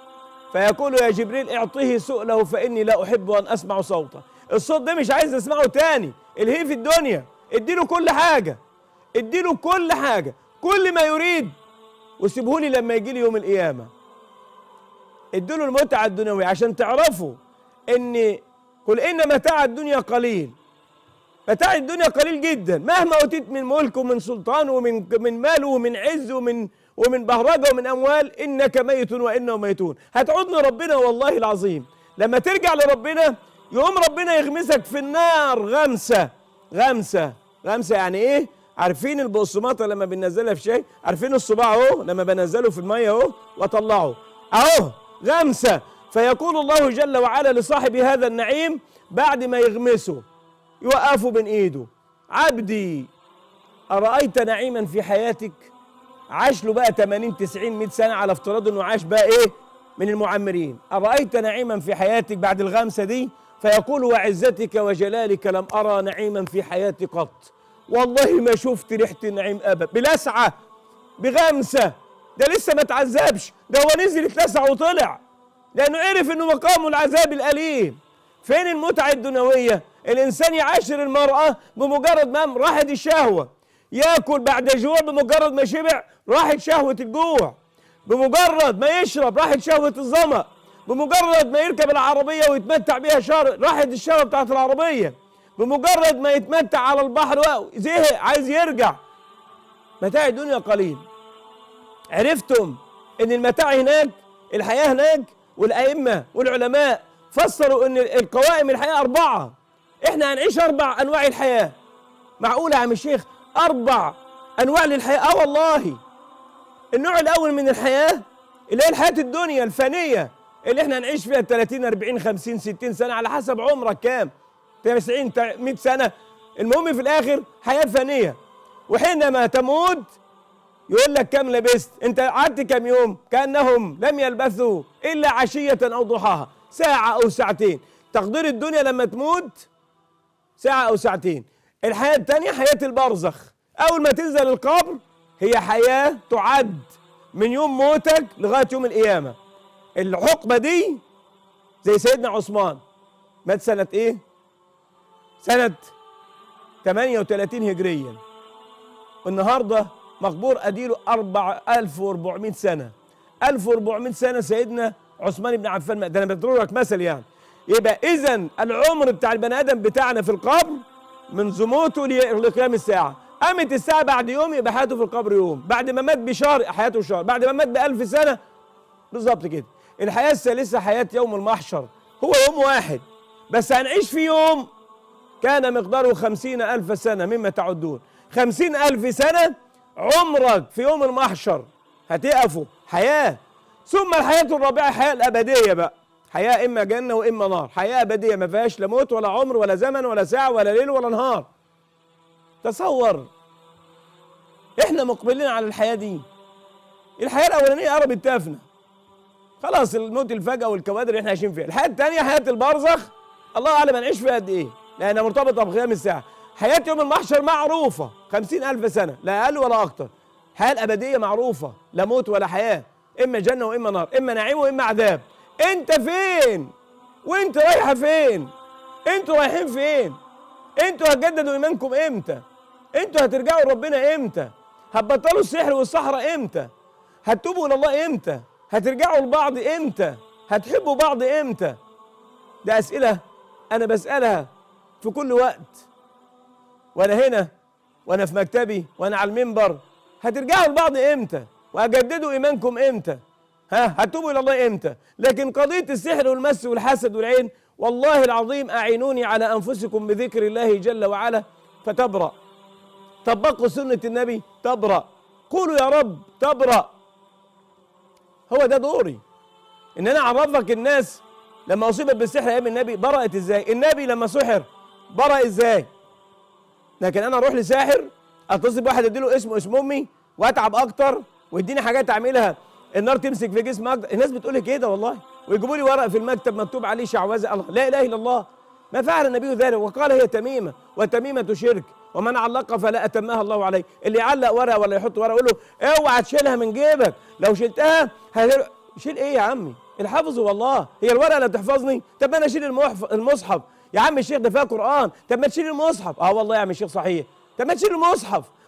فيقول يا جبريل اعطيه سؤله فإني لا أحب أن أسمع صوته. الصوت ده مش عايز أسمعه تاني، الهي في الدنيا، اديله كل حاجة، اديله كل حاجة، كل ما يريد، وسيبه لي لما يجي لي يوم القيامة. اديله المتعة الدنيوية عشان تعرفوا قل إن متاع الدنيا قليل. متاع الدنيا قليل جدا، مهما أوتيت من ملك ومن سلطان ومن مال ومن عز ومن بهرجة ومن أموال، إنك ميت وإنهم ميتون. هتعود لربنا والله العظيم، لما ترجع لربنا يقوم ربنا يغمسك في النار غمسة. غمسة غمسة يعني إيه؟ عارفين البقسماطة لما بننزلها في شاي؟ عارفين الصباع أهو لما بنزله في المية أهو وأطلعه أهو غمسة. فيقول الله جل وعلا لصاحب هذا النعيم بعد ما يغمسه، يوقفه بين إيده: عبدي أرأيت نعيما في حياتك؟ عاش له بقى 80 90 100 سنة على افتراض إنه عاش بقى إيه؟ من المعمرين. أرأيت نعيما في حياتك بعد الغمسة دي؟ فيقول: وعزتك وجلالك لم أرى نعيما في حياتي قط، والله ما شفت ريحة النعيم أبدا. بلسعة، بغمسة، ده لسه ما تعذبش، ده هو نزل اتلسع وطلع، لأنه عرف إنه مقامه العذاب الأليم. فين المتعة الدنيوية؟ الإنسان يعاشر المرأة بمجرد ما راحت الشهوة، ياكل بعد جوع بمجرد ما شبع راحت شهوة الجوع، بمجرد ما يشرب راحت شهوة الظمأ، بمجرد ما يركب العربية ويتمتع بيها شهر راحت الشهوة بتاعت العربية، بمجرد ما يتمتع على البحر زهق عايز يرجع. متاع الدنيا قليل. عرفتم ان المتاع هناك، الحياة هناك، والأئمة والعلماء فسروا ان القوائم الحياة 4، احنا هنعيش 4 أنواع الحياة. معقولة يا عم الشيخ 4 أنواع للحياة؟ والله. النوع الأول من الحياة اللي هي الحياة الدنيا الفانية اللي احنا هنعيش فيها 30 40 50 60 سنة على حسب عمرك كام، 90 100 سنة، المهم في الآخر حياة فانية. وحينما تموت يقول لك: كم لبست؟ انت قعدت كم يوم؟ كأنهم لم يلبثوا إلا عشية أو ضحاها، ساعة أو ساعتين. تقدير الدنيا لما تموت ساعة أو ساعتين. الحياة الثانية حياة البرزخ، أول ما تنزل القبر هي حياة تعد من يوم موتك لغاية يوم القيامة. الحقبة دي زي سيدنا عثمان، مات سنة إيه؟ سنة 38 هجريا، والنهارده مقبور أديله 4400 سنة. 1400 سنة سيدنا عثمان بن عفان، ده أنا بضرب لك مثل يعني. يبقى إذا العمر بتاع البني آدم بتاعنا في القبر منذ موته لقيام الساعة. قامت الساعة بعد يوم يبقى حياته في القبر يوم، بعد ما مات بشهر حياته شهر، بعد ما مات ب1000 سنة بالظبط كده. الحياة الثالثة حياة يوم المحشر، هو يوم واحد بس هنعيش في يوم كان مقداره 50,000 سنة مما تعدون. 50,000 سنة عمرك في يوم المحشر هتقفوا حياة. ثم الحياة الرابعة الحياة الأبدية بقى، حياة إما جنة وإما نار، حياة أبدية ما فيهاش لا موت ولا عمر ولا زمن ولا ساعة ولا ليل ولا نهار. تصور إحنا مقبلين على الحياة دي. الحياة الأولانية قربت تفنى خلاص، الموت الفجأة والكوادر اللي إحنا عايشين فيها. الحياة الثانية حياة البرزخ، الله أعلم هنعيش فيها قد إيه، لأنها مرتبطة بقيام الساعة. حياة يوم المحشر معروفة 50,000 سنة لا أقل ولا أكتر. الحياة الأبدية معروفة، لا موت ولا حياة، إما جنة وإما نار، إما نعيم وإما عذاب. أنت فين؟ وأنت رايحة فين؟ أنتوا رايحين فين؟ أنتوا هتجددوا إيمانكم إمتى؟ أنتوا هترجعوا لربنا إمتى؟ هتبطلوا السحر والسحرة إمتى؟ هتتوبوا إلى الله إمتى؟ هترجعوا لبعض إمتى؟ هتحبوا بعض إمتى؟ ده أسئلة أنا بسألها في كل وقت، وأنا هنا وأنا في مكتبي وأنا على المنبر. هترجعوا لبعض إمتى؟ وهتجددوا إيمانكم إمتى؟ هتوبوا إلى الله إمتى؟ لكن قضية السحر والمس والحسد والعين، والله العظيم أعينوني على أنفسكم بذكر الله جل وعلا فتبرأ. طبقوا سنة النبي تبرأ، قولوا يا رب تبرأ. هو ده دوري، إن أنا أعرفك الناس لما أصيبت بالسحر أيام النبي برأت إزاي، النبي لما سحر برأ إزاي. لكن أنا أروح لساحر أتصل بواحد أديله اسم أمي وأتعب أكتر ويديني حاجات أعملها النار تمسك في جسمي أكتر. الناس بتقول لي كده والله، ويجيبوا لي ورق في المكتب مكتوب عليه شعوذة. الله لا إله إلا الله، ما فعل النبي ذلك وقال هي تميمة والتميمة شرك ومن علق فلا أتمها الله عليه. اللي يعلق ورقة ولا يحط ورقة يقول له اوعى تشيلها من جيبك، لو شلتها شيل ايه يا عمي؟ الحافظ والله، هي الورقة اللي بتحفظني؟ طب ما انا اشيل المصحف يا عم الشيخ، ده فيها قرآن. طب ما تشيل المصحف. والله يا عم الشيخ صحيح. طب ما تشيل المصحف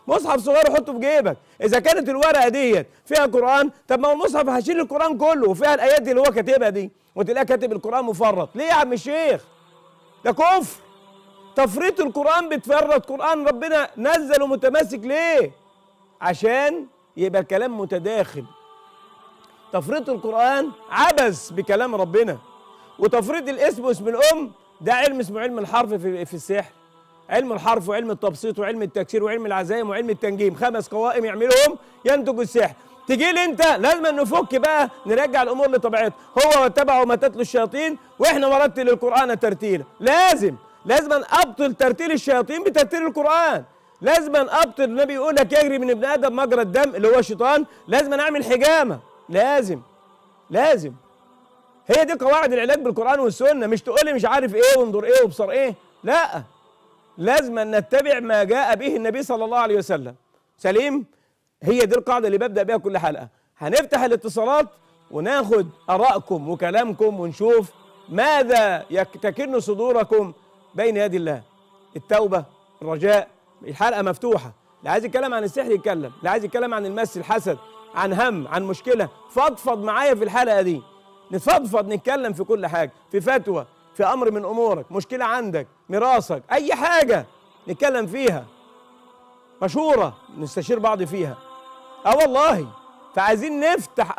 مصحف صغير وحطه في جيبك. اذا كانت الورقه ديت فيها قران، طب ما هو المصحف هشيل القران كله وفيها الايات دي اللي هو كاتبها دي، وتلاقيه كاتب القران مفرط. ليه يا عم الشيخ؟ ده كفر. تفريط القران، بتفرط قران ربنا نزله متماسك. ليه؟ عشان يبقى الكلام متداخل. تفريط القرآن عبث بكلام ربنا. وتفريط الاسم واسم الأم ده علم اسمه علم الحرف في السحر. علم الحرف وعلم التبسيط وعلم التكسير وعلم العزايم وعلم التنجيم، 5 قوائم يعملهم ينتج السحر. تجي لي انت لازم نفك بقى، نرجع الامور لطبيعتها. هو واتبعوا ما تتلو الشياطين واحنا ورتل القرآن ترتيلا. لازم ابطل ترتيل الشياطين بترتيل القرآن. لازم ابطل. النبي يقول لك يجري من ابن ادم مجرى الدم اللي هو الشيطان. لازم اعمل حجامه. لازم هي دي قواعد العلاج بالقرآن والسنة. مش تقول لي مش عارف ايه وانظر ايه وابصر ايه. لا، لازم نتبع ما جاء به النبي صلى الله عليه وسلم. سليم؟ هي دي القاعدة اللي ببدأ بها كل حلقة. هنفتح الاتصالات وناخد آرائكم وكلامكم ونشوف ماذا تكن صدوركم بين يدي الله. التوبة، الرجاء، الحلقة مفتوحة. اللي عايز يتكلم عن السحر يتكلم، اللي عايز يتكلم عن المس، الحسد، عن هم، عن مشكلة، فضفض معايا في الحلقة دي. نتفضفض، نتكلم في كل حاجة، في فتوى، في أمر من أمورك، مشكلة عندك، ميراثك، أي حاجة نتكلم فيها. مشورة نستشير بعض فيها. والله. فعايزين نفتح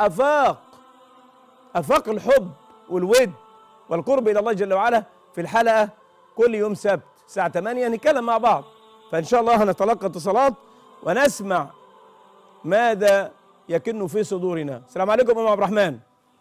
آفاق الحب والود والقرب إلى الله جل وعلا في الحلقة كل يوم سبت الساعة 8 نتكلم مع بعض. فإن شاء الله هنتلقى اتصالات ونسمع ماذا يكن في صدورنا. السلام عليكم أم عبد الرحمن.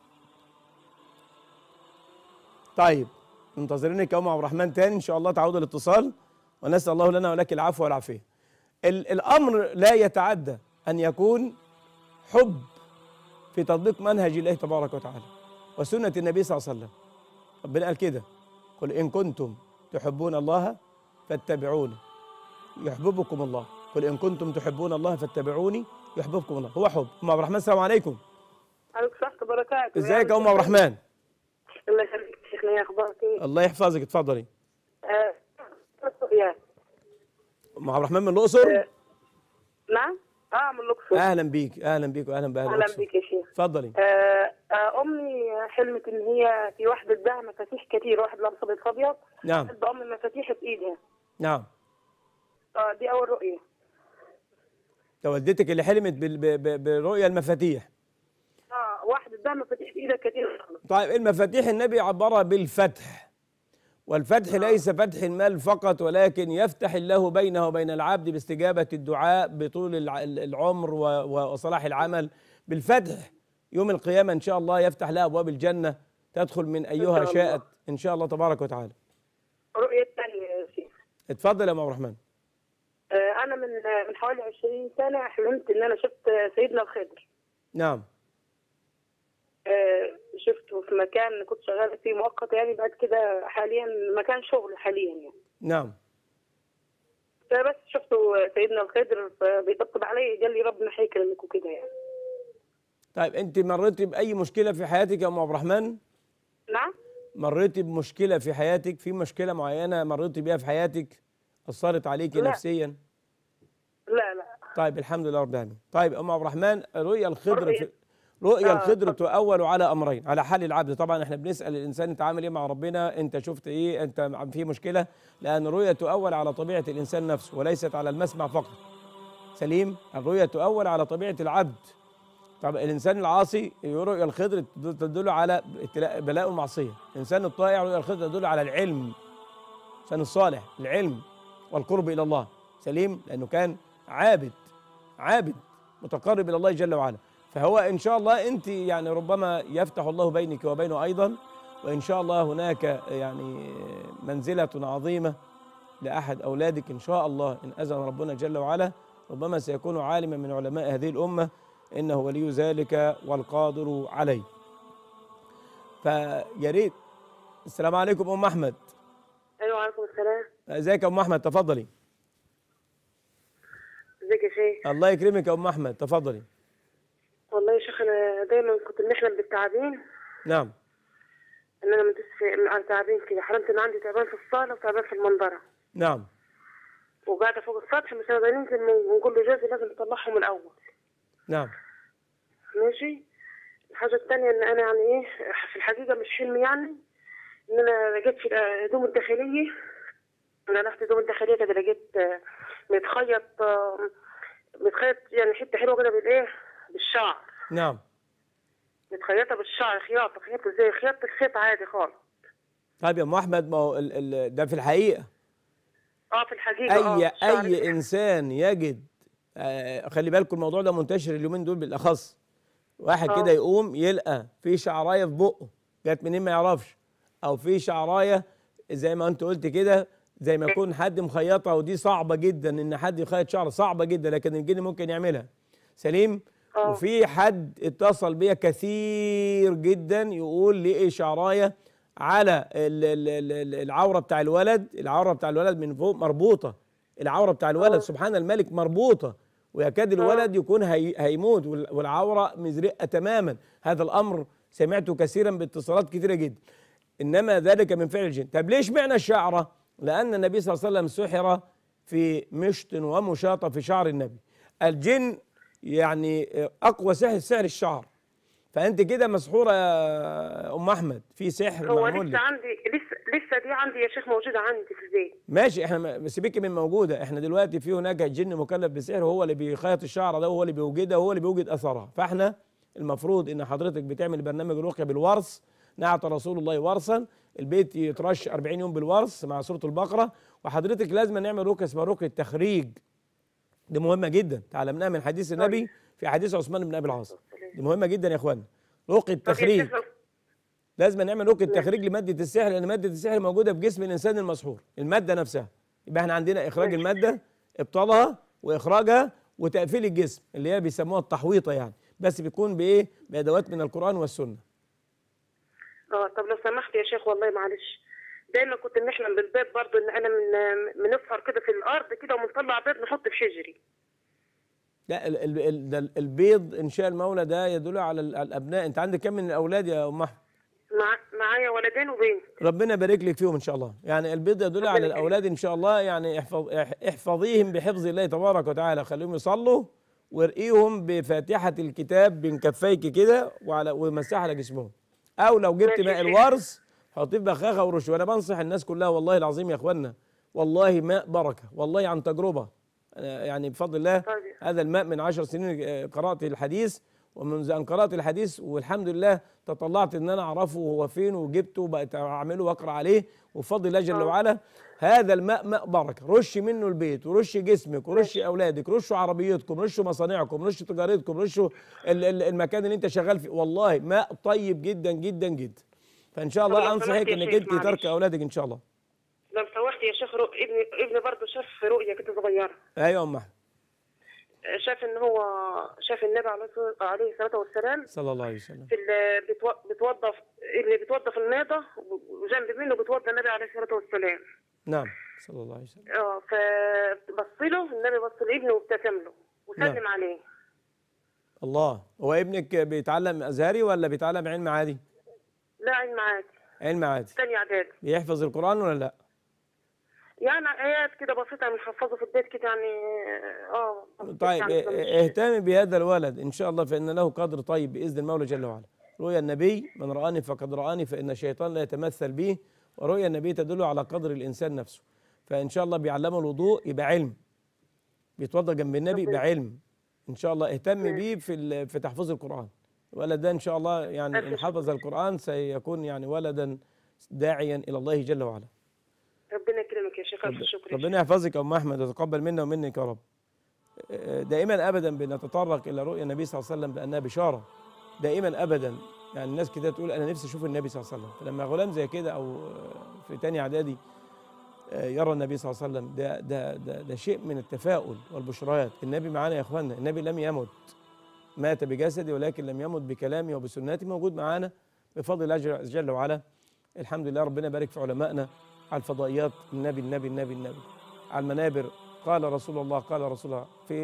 طيب منتظرينك يا أم عبد الرحمن تاني إن شاء الله تعود الاتصال، ونسأل الله لنا ولك العفو والعافية. الأمر لا يتعدى أن يكون حب في تطبيق منهج الله تبارك وتعالى وسنة النبي صلى الله عليه وسلم. ربنا قال كده: قل إن كنتم تحبون الله فاتبعوني يحببكم الله. قل إن كنتم تحبون الله فاتبعوني يحببكم الله. هو حب. أم عبد الرحمن السلام عليكم. عليكم السلام وبركاته. ازيك يا أم عبد الرحمن؟ الله يخليك شيخنا، يا اخبارك ايه؟ الله يحفظك، اتفضلي. يا أم عبد الرحمن من الأقصر؟ نعم؟ من الأقصر. أهلا بيك، أهلا بيك وأهلا بأهل الأقصر. أهلا بيك يا شيخ. اتفضلي. أمي حلمت إن هي في واحدة اداها مفاتيح كتير، واحد لابسة بيض أبيض. نعم. ادى أمي المفاتيح بإيدها. نعم. دي أول رؤية. ده والدتك اللي حلمت برؤيا المفاتيح؟ واحد اداها مفاتيح بإيدها كتير. طيب المفاتيح النبي عبرها بالفتح، والفتح ليس فتح المال فقط، ولكن يفتح الله بينه وبين العبد باستجابة الدعاء، بطول العمر وصلاح العمل. بالفتح يوم القيامة إن شاء الله يفتح لها أبواب الجنة، تدخل من أيها شاءت إن شاء الله تبارك وتعالى. الرؤية الثانية يا شيخ. اتفضل يا أم عبد الرحمن. أنا من حوالي 20 سنة حلمت إن أنا شفت سيدنا الخضر. نعم. شفته في مكان كنت شغالة فيه مؤقت، يعني بعد كده حاليا مكان شغل حاليا يعني. نعم. فبس شفته سيدنا الخضر فبيطبطب علي، قال لي ربنا هيكرمك وكده يعني. طيب أنت مريتي بأي مشكلة في حياتك يا أم عبد الرحمن؟ نعم؟ مريتي بمشكلة في حياتك؟ في مشكلة معينة مريتي بيها في حياتك أثرت عليكي نفسيا؟ لا. طيب الحمد لله رب العالمين. طيب أم عبد الرحمن، رؤيا الخضر رؤيا الخضر تؤول على امرين: على حال العبد. طبعا احنا بنسال الانسان انت عامل ايه مع ربنا، انت شفت ايه، انت في مشكله، لان الرؤيا تؤول على طبيعه الانسان نفسه وليست على المسمع فقط. سليم؟ الرؤيا تؤول على طبيعه العبد. طب الانسان العاصي رؤيا الخضر تدل على بلاء المعصيه، الانسان الطائع رؤيا الخضر تدل على العلم، الانسان الصالح العلم والقرب الى الله. سليم؟ لانه كان عابد متقرب الى الله جل وعلا. فهو إن شاء الله أنت يعني ربما يفتح الله بينك وبينه أيضا، وإن شاء الله هناك يعني منزلة عظيمة لأحد أولادك إن شاء الله إن أذن ربنا جل وعلا، ربما سيكون عالما من علماء هذه الأمة، إنه ولي ذلك والقادر عليه. فيا ريت. السلام عليكم أم أحمد. أيوة وعليكم السلام. ازيك يا أم أحمد؟ تفضلي. ازيك يا شيخ؟ الله يكرمك يا أم أحمد، تفضلي. والله يا شيخ أنا دايما كنت بنحلم بالتعابين. نعم. إن أنا متسفة على تعابين كده، حلمت إن عندي تعبان في الصالة وتعبان في المنظرة. نعم. وقاعده فوق السطح، مش هنقدر ننزل ونقول لجوزي لازم نطلعهم الاول. نعم. ماشي. الحاجه الثانيه ان انا يعني ايه، في الحقيقه مش حلم يعني، ان انا لقيت في الهدوم الداخليه، انا رحت الهدوم الداخليه كده لقيت متخيط متخيط يعني حته حلوه كده بالايه، بالشعر. نعم. متخيطه بالشعر، خياطه زي خياطه الخيط عادي خالص. طيب يا ام احمد، ما هو ده في الحقيقه اه في الحقيقه الشعر اي انسان يجد، خلي بالكم الموضوع ده منتشر اليومين دول بالاخص. واحد كده يقوم يلقى في شعرايه في بقه جت منين ما يعرفش، او في شعرايه زي ما انت قلت كده، زي ما يكون حد مخيطها، ودي صعبه جدا ان حد يخيط شعر، صعبه جدا، لكن الجن ممكن يعملها سليم. وفي حد اتصل بيا كثير جدا يقول لي ايه، شعرايه على العوره بتاع الولد، العوره بتاع الولد من فوق مربوطه، العوره بتاع الولد سبحان الملك مربوطه، ويكاد الولد يكون هيموت والعوره مزرقه تماما. هذا الامر سمعته كثيرا باتصالات كثيره جدا، انما ذلك من فعل الجن. طب ليش معنى الشعره؟ لان النبي صلى الله عليه وسلم سحر في مشط ومشاطه في شعر النبي. الجن يعني اقوى سحر الشعر، فانت كده مسحوره يا ام احمد، في سحر هو معمول لسه لك. عندي، لسه دي عندي يا شيخ، موجوده عندي في البيت. ماشي، احنا سيبك من موجوده، احنا دلوقتي في هناك جن مكلف بالسحر، هو اللي بيخيط الشعر ده، وهو اللي بيوجدها، وهو اللي بيوجد اثرها. فاحنا المفروض ان حضرتك بتعمل برنامج رقيه بالورث، نعت رسول الله ورثا، البيت يترش 40 يوم بالورث مع سوره البقره. وحضرتك لازم نعمل رقيه اسمها رقيه التخريج، دي مهمه جدا، تعلمناها من حديث النبي في حديث عثمان بن ابي العاص، دي مهمه جدا يا اخوانا. رقيه التخريج لازم نعمل رقيه تخريج لماده السحر، لان ماده السحر موجوده في جسم الانسان المسحور، الماده نفسها. يبقى احنا عندنا اخراج الماده، ابطالها واخراجها وتقفيل الجسم اللي هي بيسموها التحويطه يعني، بس بيكون بايه؟ بادوات من القران والسنه. طب لو سمحت يا شيخ والله معلش، دايما كنت بنحلم بالبيض برضو، ان انا بنسهر كده في الارض كده وبنطلع بيض نحط في شجري. لا البيض انشاء المولى ده يدل على الابناء. انت عندك كم من الاولاد يا ام احمد؟ معايا ولدين وبنت. ربنا يبارك لك فيهم ان شاء الله. يعني البيض يدل على الاولاد ان شاء الله، يعني احفظيهم بحفظ الله تبارك وتعالى، خليهم يصلوا وارقيهم بفاتحه الكتاب بين كفيك كده ومسح على جسمهم، او لو جبت ماء الورث حطيه في بخاخه ورش. وانا بنصح الناس كلها والله العظيم يا اخوانا، والله ماء بركه، والله عن تجربه، يعني بفضل الله. هذا الماء من 10 سنين قرات الحديث، ومنذ ان قرات الحديث والحمد لله تطلعت ان انا اعرفه هو فين، وجبته وبقيت اعمله واقرا عليه، وبفضل الله جل وعلا. هذا الماء ماء بركه، رش منه البيت ورش جسمك ورش اولادك، رشوا عربيتكم، رشوا مصانعكم، رشوا تجارتكم، رشوا المكان اللي انت شغال فيه، والله ماء طيب جدا جدا جدا. فان شاء الله انصحك انك انت ترك اولادك ان شاء الله. لو سمحت يا شيخ، ابني برضه شاف رؤيه كده صغيره. ايوه يا ام احمد. شاف ان هو شاف النبي عليه الصلاه والسلام صلى الله عليه وسلم في بتوظف ابني، بتوظف الميضه وجنب منه بتوضى النبي عليه الصلاه والسلام. نعم صلى الله عليه وسلم. فبص له النبي، بص لابنه وابتسم له وسلم نعم. عليه. الله. هو ابنك بيتعلم ازهري ولا بيتعلم علم عادي؟ لا علم عادي. علم عادي. ثاني اعدادي. بيحفظ القرآن ولا لا؟ يعني ايات كده بسيطه بنحفظه في البيت كده يعني. طيب اهتمي بهذا الولد ان شاء الله، فان له قدر طيب باذن المولى جل وعلا. رؤيا النبي من رآني فقد رآني، فان الشيطان لا يتمثل به، ورؤيا النبي تدل على قدر الانسان نفسه. فان شاء الله بيعلمه الوضوء يبقى علم، بيتوضا جنب النبي يبقى علم ان شاء الله. اهتمي بيه في تحفظ القرآن. الولد ده ان شاء الله يعني ان حفظ القرآن سيكون يعني ولدا داعيا الى الله جل وعلا. ربنا يكرمك يا شيخ، الف شكر. ربنا يحفظك يا ام احمد ويتقبل منا ومنك يا رب. دائما ابدا بنتطرق الى رؤيا النبي صلى الله عليه وسلم بانها بشاره، دائما ابدا. يعني الناس كده تقول انا نفسي اشوف النبي صلى الله عليه وسلم، فلما غلام زي كده او في تاني اعدادي يرى النبي صلى الله عليه وسلم، ده شيء من التفاؤل والبشريات. النبي معانا يا اخوانا، النبي لم يمت، مات بجسده ولكن لم يمت بكلامه وبسنته، موجود معانا بفضل الله جل وعلا. الحمد لله. ربنا يبارك في علمائنا على الفضائيات، النبي النبي النبي النبي، على المنابر قال رسول الله قال رسول الله، في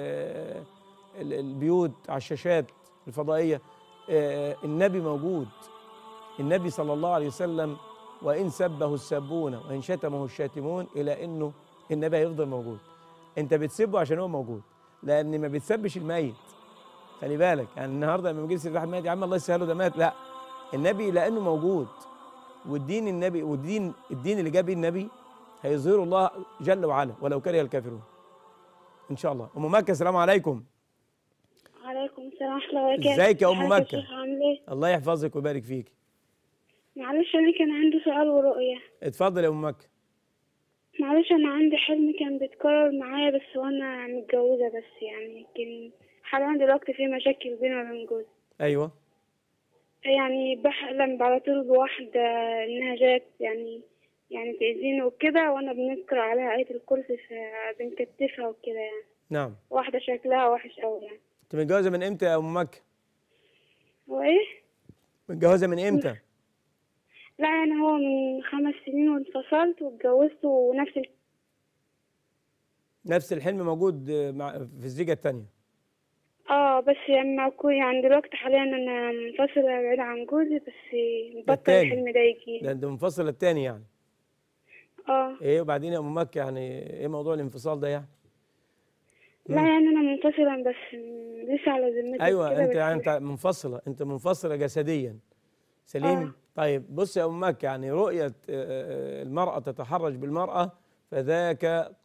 البيوت على الشاشات الفضائية النبي موجود. النبي صلى الله عليه وسلم وإن سبه السابون وإن شتمه الشاتمون، إلى أنه النبي هيفضل موجود. انت بتسبه عشان هو موجود، لان ما بتسبش الميت. خلي بالك، يعني النهارده لما بيجي سيره واحد ميت، يا عم الله يسهله ده مات، لا، النبي لانه موجود، والدين النبي الدين اللي جاب بيه النبي هيظهره الله جل وعلا ولو كره الكافرون ان شاء الله. ام مكه السلام عليكم. وعليكم السلام ورحمة الله وبركاته. ازيك يا ام حضرتك مكه؟ يا شيخ عامل ايه؟ الله يحفظك ويبارك فيك. معلش أنا كان عندي سؤال ورؤية. اتفضل يا ام مكه. معلش أنا عندي حلم كان بيتكرر معايا بس وأنا متجوزة، بس يعني كان حاليا دلوقتي في مشاكل بيني وبين جوزي. ايوه. يعني بحلم على طول بواحدة إنها جات يعني تأذيني وكده، وأنا بنقرأ عليها آية الكرسي بنكتفها وكده يعني. نعم. واحدة شكلها وحش أوي يعني. انت متجوزه من امتى يا ام مكه؟ هو إيه؟ متجوزه من امتى؟ لا يعني هو من 5 سنين وانفصلت واتجوزت نفس الحلم موجود في الزيجه الثانيه؟ بس لما اكون يعني دلوقتي حاليا انا منفصلة بعيد عن جوزي، بس بطل التاني. الحلم ده يجي. ده انت منفصله الثاني يعني؟ اه. ايه وبعدين يا ام مكه، يعني ايه موضوع الانفصال ده يعني؟ لا يعني انا منفصلة بس لسه على ذمتي ايوه كده انت بس. يعني انت منفصله جسديا سليم. طيب بص يا ام مكه، يعني رؤيه المراه تتحرج بالمراه فذاك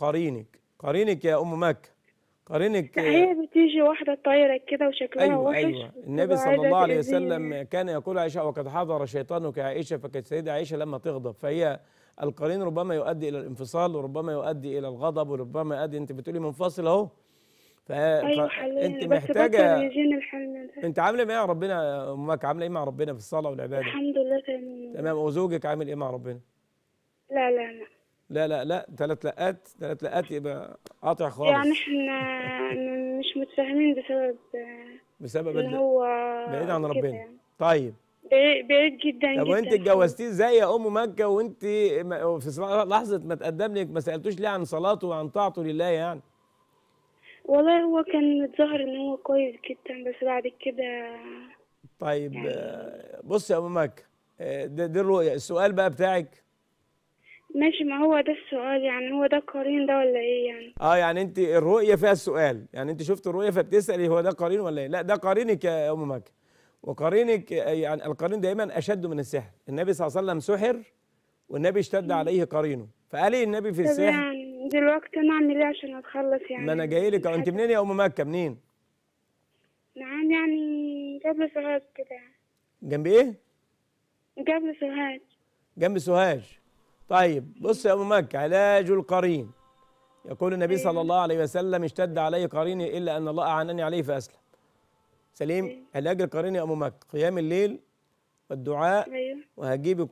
قرينك يا ام مكه، قرينك. لا هي بتيجي واحدة طايرة كده وشكلها ايوه وحش، ايوه، النبي بتبقى صلى عايزة الله عليه تأذيني وسلم يعني. كان يقول عائشه وقد حضر شيطانك يا عائشه، فكانت سيده عائشه لما تغضب، فهي القرين ربما يؤدي الى الانفصال وربما يؤدي الى الغضب وربما يؤدي، انت بتقولي منفصل اهو، ايوه فانت حاليا بس بطل محتاجه. يجيني الحلم ده. انت عامله ايه مع ربنا يا امك؟ عامله ايه مع ربنا في الصلاه والعباده؟ الحمد لله تمام. تمام. وزوجك عامل ايه مع ربنا؟ لا لا لا. لا 3 لقات يبقى قاطع يعني خالص. احنا مش متفاهمين بسبب ان هو بعيد عن كده ربنا. يعني. طيب. بعيد جدا طب وانت جدا. اتجوزتيه ازاي يا ام مكه وانت في لحظه ما تقدم لك ما سالتوش ليه عن صلاته وعن طاعته لله يعني؟ والله هو كان متظاهر ان هو كويس جدا بس بعد كده طيب يعني. بص يا ام مكه، دي الرؤيه. السؤال بقى بتاعك. ماشي، ما هو ده السؤال يعني، هو ده قرين ده ولا ايه يعني؟ يعني انت الرؤيه فيها السؤال، يعني انت شفت الرؤيه فبتسالي هو ده قرين ولا ايه؟ لا ده قرينك يا ام مكه. وقرينك يعني القرين دايما اشد من السحر. النبي صلى الله عليه وسلم سحر والنبي اشتد عليه قرينه، فقال ايه النبي في طب السحر؟ يعني دلوقتي انا اعمل ايه عشان اتخلص يعني ما انا جاي لك. انت منين يا ام مكه؟ منين؟ نعم يعني قبل سوهاج كده يعني. جنب ايه؟ قبل سوهاج. جنب سوهاج. طيب بص يا ام مكه، علاج القرين. يقول النبي صلى الله عليه وسلم اشتد علي قريني الا ان الله اعانني عليه فاسلم. سليم. علاج القرين يا ام مكه قيام الليل والدعاء. ايوه. وهتجيبي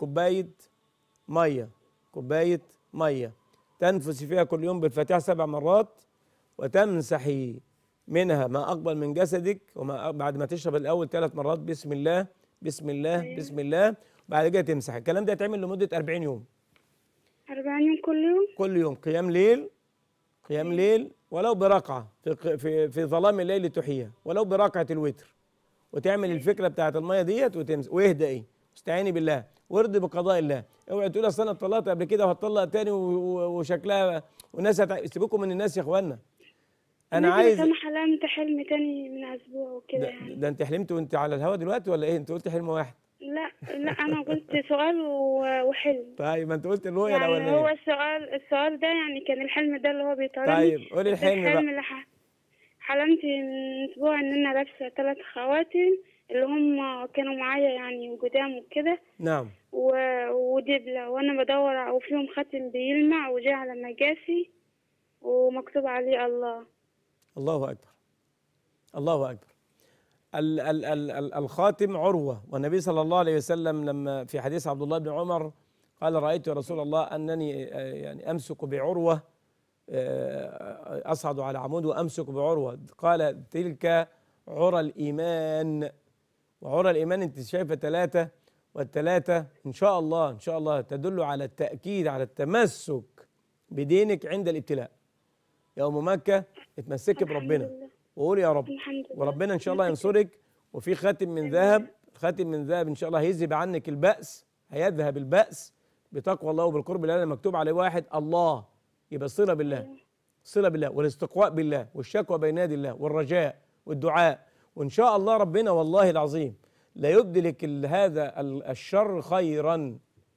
كوبايه ميه تنفسي فيها كل يوم بالفاتحه 7 مرات، وتمسحي منها ما اقبل من جسدك، وما بعد ما تشرب الاول 3 مرات بسم الله بسم الله أيوة. بسم الله، بعد كده تمسح. الكلام ده يتعمل لمده 40 يوم. 40 يوم كل يوم. كل يوم قيام ليل ولو بركعه في ظلام الليل تحييها، ولو بركعه الوتر، وتعمل الفكره بتاعت الميه ديت وتمسح. واهدئي واستعيني بالله وارضي بقضاء الله. اوعي تقولي اصل انا اتطلقت قبل كده وهتطلق تاني وشكلها والناس سيبوكم من الناس يا اخوانا. انا ماشي، عايز. بس انا حلمت حلم تاني من اسبوع وكده يعني. ده انت حلمت وانت على الهوا دلوقتي ولا ايه؟ انت قلت حلم واحد. لا لا انا قلت سؤال وحلم. طيب ما انت قلت الرؤيه يعني الاولانيه. هو السؤال ده يعني كان الحلم ده اللي هو بيطاردني. طيب قولي بس الحلم بقى. الحلم اللي حلمت من اسبوع ان انا لابسه 3 خواتم اللي هم كانوا معايا يعني قدام وكده. نعم. ودبلة، وانا بدور وفيهم خاتم بيلمع وجاي على مقاسي ومكتوب عليه الله. الله اكبر. الله اكبر. الخاتم عروه، والنبي صلى الله عليه وسلم لما في حديث عبد الله بن عمر قال رايت يا رسول الله انني يعني امسك بعروه أصعد على عمود وأمسك بعروة. قال تلك عرى الإيمان. وعرى الإيمان أنت شايفة 3، والثلاثة إن شاء الله تدل على التأكيد على التمسك بدينك عند الابتلاء. يا أم مكة اتمسكي بربنا وقولي يا رب، وربنا إن شاء الله ينصرك. وفي خاتم من ذهب، خاتم من ذهب إن شاء الله هيذهب عنك البأس، هيذهب البأس بتقوى الله وبالقرب لله. مكتوب عليه واحد الله يبقى الصلة بالله، الصلة بالله والاستقواء بالله والشكوى بين يدي الله والرجاء والدعاء، وإن شاء الله ربنا والله العظيم لا يبدلك هذا الشر خيرا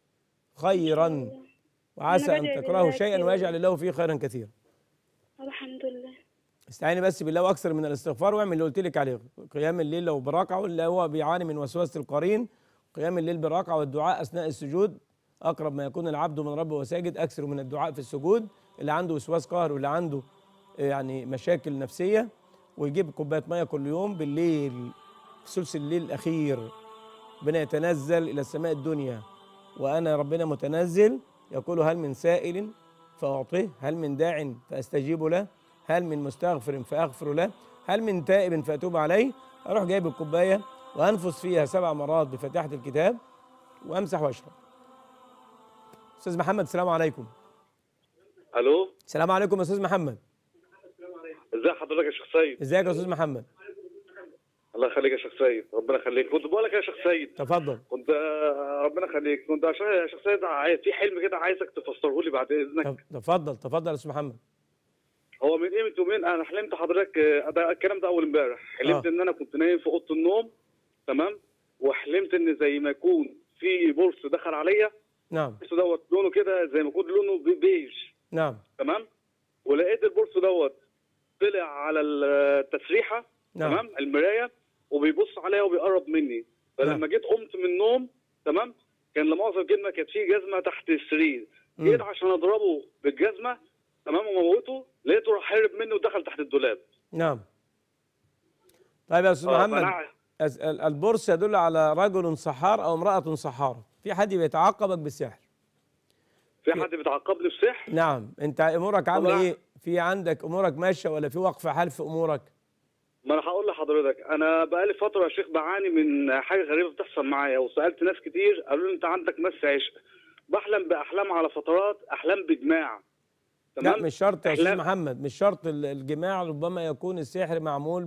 خيرا، وعسى أن تكرهوا شيئا ويجعل الله فيه خيرا كثيرا. الحمد لله. استعيني بس بالله واكثر من الاستغفار، واعمل اللي قلت لك عليه، قيام الليل لو بركعه، اللي هو بيعاني من وسوسه القرين، قيام الليل بركعه والدعاء اثناء السجود، اقرب ما يكون العبد من ربه وساجد، اكثر من الدعاء في السجود، اللي عنده وسواس قهر واللي عنده يعني مشاكل نفسيه، ويجيب كوبايه ميه كل يوم بالليل في ثلث الليل الاخير. ربنا يتنزل الى السماء الدنيا وانا ربنا متنزل، يقول هل من سائل فاعطيه، هل من داع فاستجيب له، هل من مستغفر فأغفر له، هل من تائب فأتوب عليه. أروح جايب الكوباية وأنفس فيها 7 مرات بفاتحة الكتاب وأمسح وأشرب. أستاذ محمد السلام عليكم. الو، السلام عليكم يا أستاذ محمد. ازي حضرتك يا شيخ سيد؟ ازيك يا أستاذ محمد؟ الله يخليك يا شيخ سيد، ربنا يخليك. كنت بقول لك يا شيخ سيد، تفضل. كنت ربنا يخليك، كنت عشان يا شيخ سيد في حلم كده عايزك تفسره لي بعد اذنك. تفضل تفضل يا أستاذ محمد. هو من قيمة يومين انا حلمت حضرتك، الكلام ده اول امبارح، حلمت ان انا كنت نايم في اوضه النوم، تمام، وحلمت ان زي ما يكون في بورس دخل عليا. نعم. البورس دوت لونه كده زي ما يكون لونه بيج. نعم. تمام. ولقيت البورس دوت طلع على التسريحه. نعم. تمام، المرايه، وبيبص عليا وبيقرب مني. فلما جيت قمت من النوم، تمام، كان لا مؤاخذه الكلمه كانت في جزمه تحت السرير، جيت عشان اضربه بالجزمه، تمام، وموته، لقيته راح هرب مني ودخل تحت الدولاب. نعم. طيب يا استاذ محمد، البورس يدل على رجل سحار او امراه سحاره، في حد بيتعاقبك بالسحر؟ في حد بيتعاقبني بالسحر؟ نعم. انت امورك عامله ايه؟ في عندك امورك ماشيه ولا في وقف حال في امورك؟ ما انا هقول لحضرتك، انا بقالي فتره يا شيخ بعاني من حاجه غريبه بتحصل معايا، وسالت ناس كتير قالوا لي انت عندك مس عشق. بحلم باحلام على فترات، احلام بجماع. تمام؟ لا مش شرط يا استاذ محمد، مش شرط الجماع، ربما يكون السحر معمول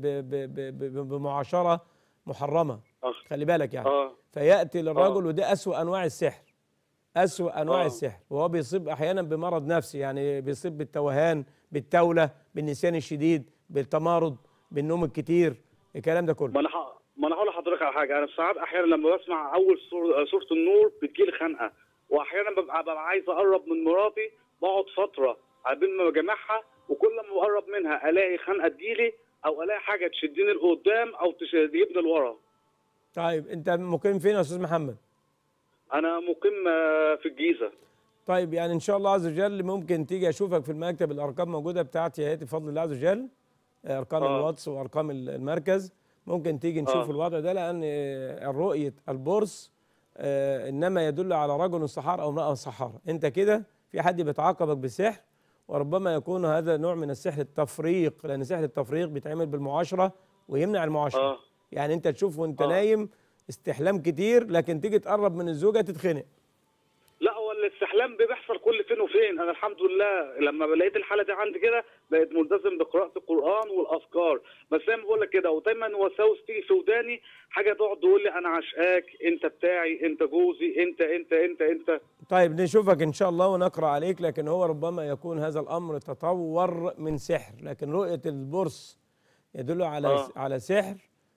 بمعاشره محرمه. خلي بالك يعني. فياتي للرجل، وده اسوأ انواع السحر، اسوأ انواع السحر، وهو بيصيب احيانا بمرض نفسي، يعني بيصيب بالتوهان، بالتوله، بالنسيان الشديد، بالتمارض، بالنوم الكتير، الكلام ده كله. ما انا هقول لحضرتك على حاجه، انا ساعات احيانا لما بسمع اول سوره النور بتجيلي خنقه، واحيانا ببقى عايز اقرب من مراتي، بقعد فتره قبل ما بجمعها، وكل ما بقرب منها الاقي خنقه تجيلي، او الاقي حاجه تشدني لقدام او تجيبني لورا. طيب انت مقيم فين يا استاذ محمد؟ انا مقيم في الجيزه. طيب يعني ان شاء الله عز وجل ممكن تيجي اشوفك في المكتب، الارقام موجوده بتاعتي اهي بفضل الله عز وجل، ارقام الواتس وارقام المركز، ممكن تيجي نشوف الوضع ده، لان الرؤيه البورس انما يدل على رجل سحار او امراه سحاره. انت كده في حد بيتعاقبك بالسحر، وربما يكون هذا نوع من السحر التفريق، لان سحر التفريق بيتعمل بالمعاشره ويمنع المعاشره. يعني انت تشوف وانت نايم استحلام كتير، لكن تيجي تقرب من الزوجه تتخنق. لا، هو الاستحلام بيحصل كل فين وفين. انا الحمد لله لما لقيت الحاله دي عندي كده بقيت ملتزم بقراءه القران والاذكار، بس زي ما بقول لك كده، ودايما وساوس تيجي في وداني حاجه تقعد تقول لي انا عشقاك، انت بتاعي، انت جوزي، انت انت انت انت. طيب نشوفك ان شاء الله ونقرا عليك، لكن هو ربما يكون هذا الامر تطور من سحر، لكن رؤيه البورس يدل على سحر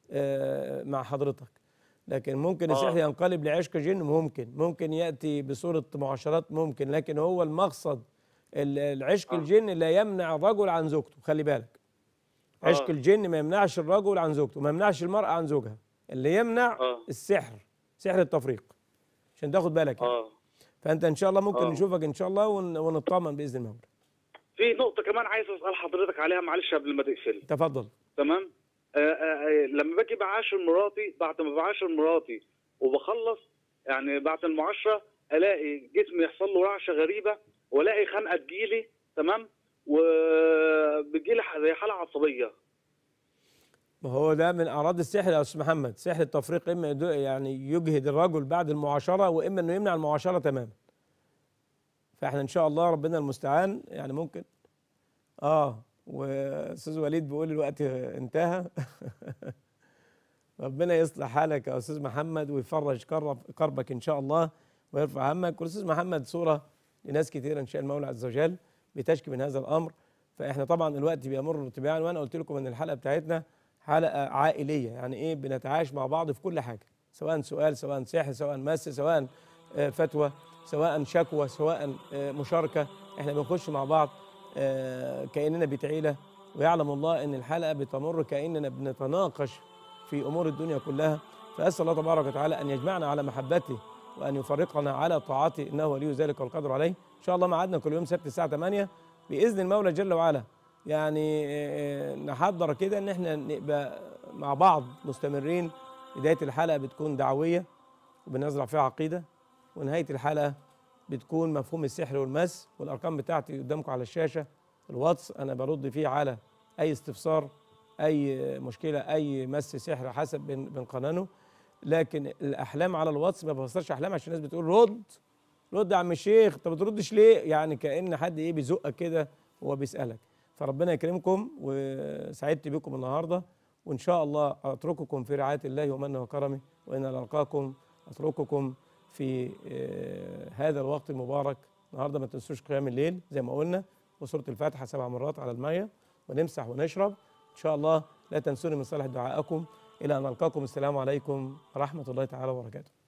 مع حضرتك. لكن ممكن السحر ينقلب لعشق جن، ممكن يأتي بصورة معاشرات، ممكن، لكن هو المقصد العشق الجن لا يمنع الرجل عن زوجته. خلي بالك، عشق الجن ما يمنعش الرجل عن زوجته، ما يمنعش المرأة عن زوجها، اللي يمنع السحر، سحر التفريق، عشان تاخد بالك يعني. فأنت إن شاء الله ممكن نشوفك إن شاء الله ونطمن بإذن الله. في نقطة كمان عايز أسأل حضرتك عليها، معلش قبل ما تقفل. تفضل. تمام. لما باجي بعاشر مراتي، بعد ما بعاشر مراتي وبخلص يعني بعد المعاشره، الاقي جسمي يحصل له رعشه غريبه، والاقي خنقه تجيلي، تمام، وبتجيلي زي حاله عصبيه. ما هو ده من اعراض السحر يا استاذ محمد، سحر التفريق، اما يعني يجهد الرجل بعد المعاشره، واما انه يمنع المعاشره تماما. فاحنا ان شاء الله ربنا المستعان، يعني ممكن واستاذ وليد بيقول الوقت انتهى. ربنا يصلح حالك يا استاذ محمد ويفرج كربك ان شاء الله ويرفع همك. والاستاذ محمد صوره لناس كثيره ان شاء المولى عز وجل، بتشكي من هذا الامر. فاحنا طبعا الوقت بيمر تباعا، وانا قلت لكم ان الحلقه بتاعتنا حلقه عائليه، يعني ايه، بنتعايش مع بعض في كل حاجه، سواء سؤال، سواء سحر، سواء مس، سواء فتوى، سواء شكوى، سواء مشاركه. احنا بنخش مع بعض كاننا بيت عيله. ويعلم الله ان الحلقه بتمر كاننا بنتناقش في امور الدنيا كلها. فاسال الله تبارك وتعالى ان يجمعنا على محبته وان يفرقنا على طاعته، انه ولي ذلك والقدر عليه. ان شاء الله ميعادنا كل يوم سبت الساعه 8 باذن المولى جل وعلا. يعني نحضر كده ان احنا نبقى مع بعض مستمرين. بدايه الحلقه بتكون دعويه وبنزرع فيها عقيده، ونهايه الحلقه بتكون مفهوم السحر والمس. والارقام بتاعتي قدامكم على الشاشه، الواتس انا برد فيه على اي استفسار، اي مشكله، اي مس سحر حسب بنقننه. لكن الاحلام على الواتس ما بفسرش احلام، عشان الناس بتقول رد يا عم الشيخ، انت ما بتردش ليه؟ يعني كأن حد ايه بيزقك كده وهو بيسألك. فربنا يكرمكم، وسعدت بكم النهارده، وان شاء الله اترككم في رعاية الله ومنه وكرمه، وان نلقاكم اترككم في هذا الوقت المبارك. النهارده ما تنسوش قيام الليل زي ما قلنا، وسورة الفاتحة 7 مرات على المية، ونمسح ونشرب ان شاء الله. لا تنسوني من صالح دعائكم. الى ان نلقاكم، السلام عليكم ورحمة الله تعالى وبركاته.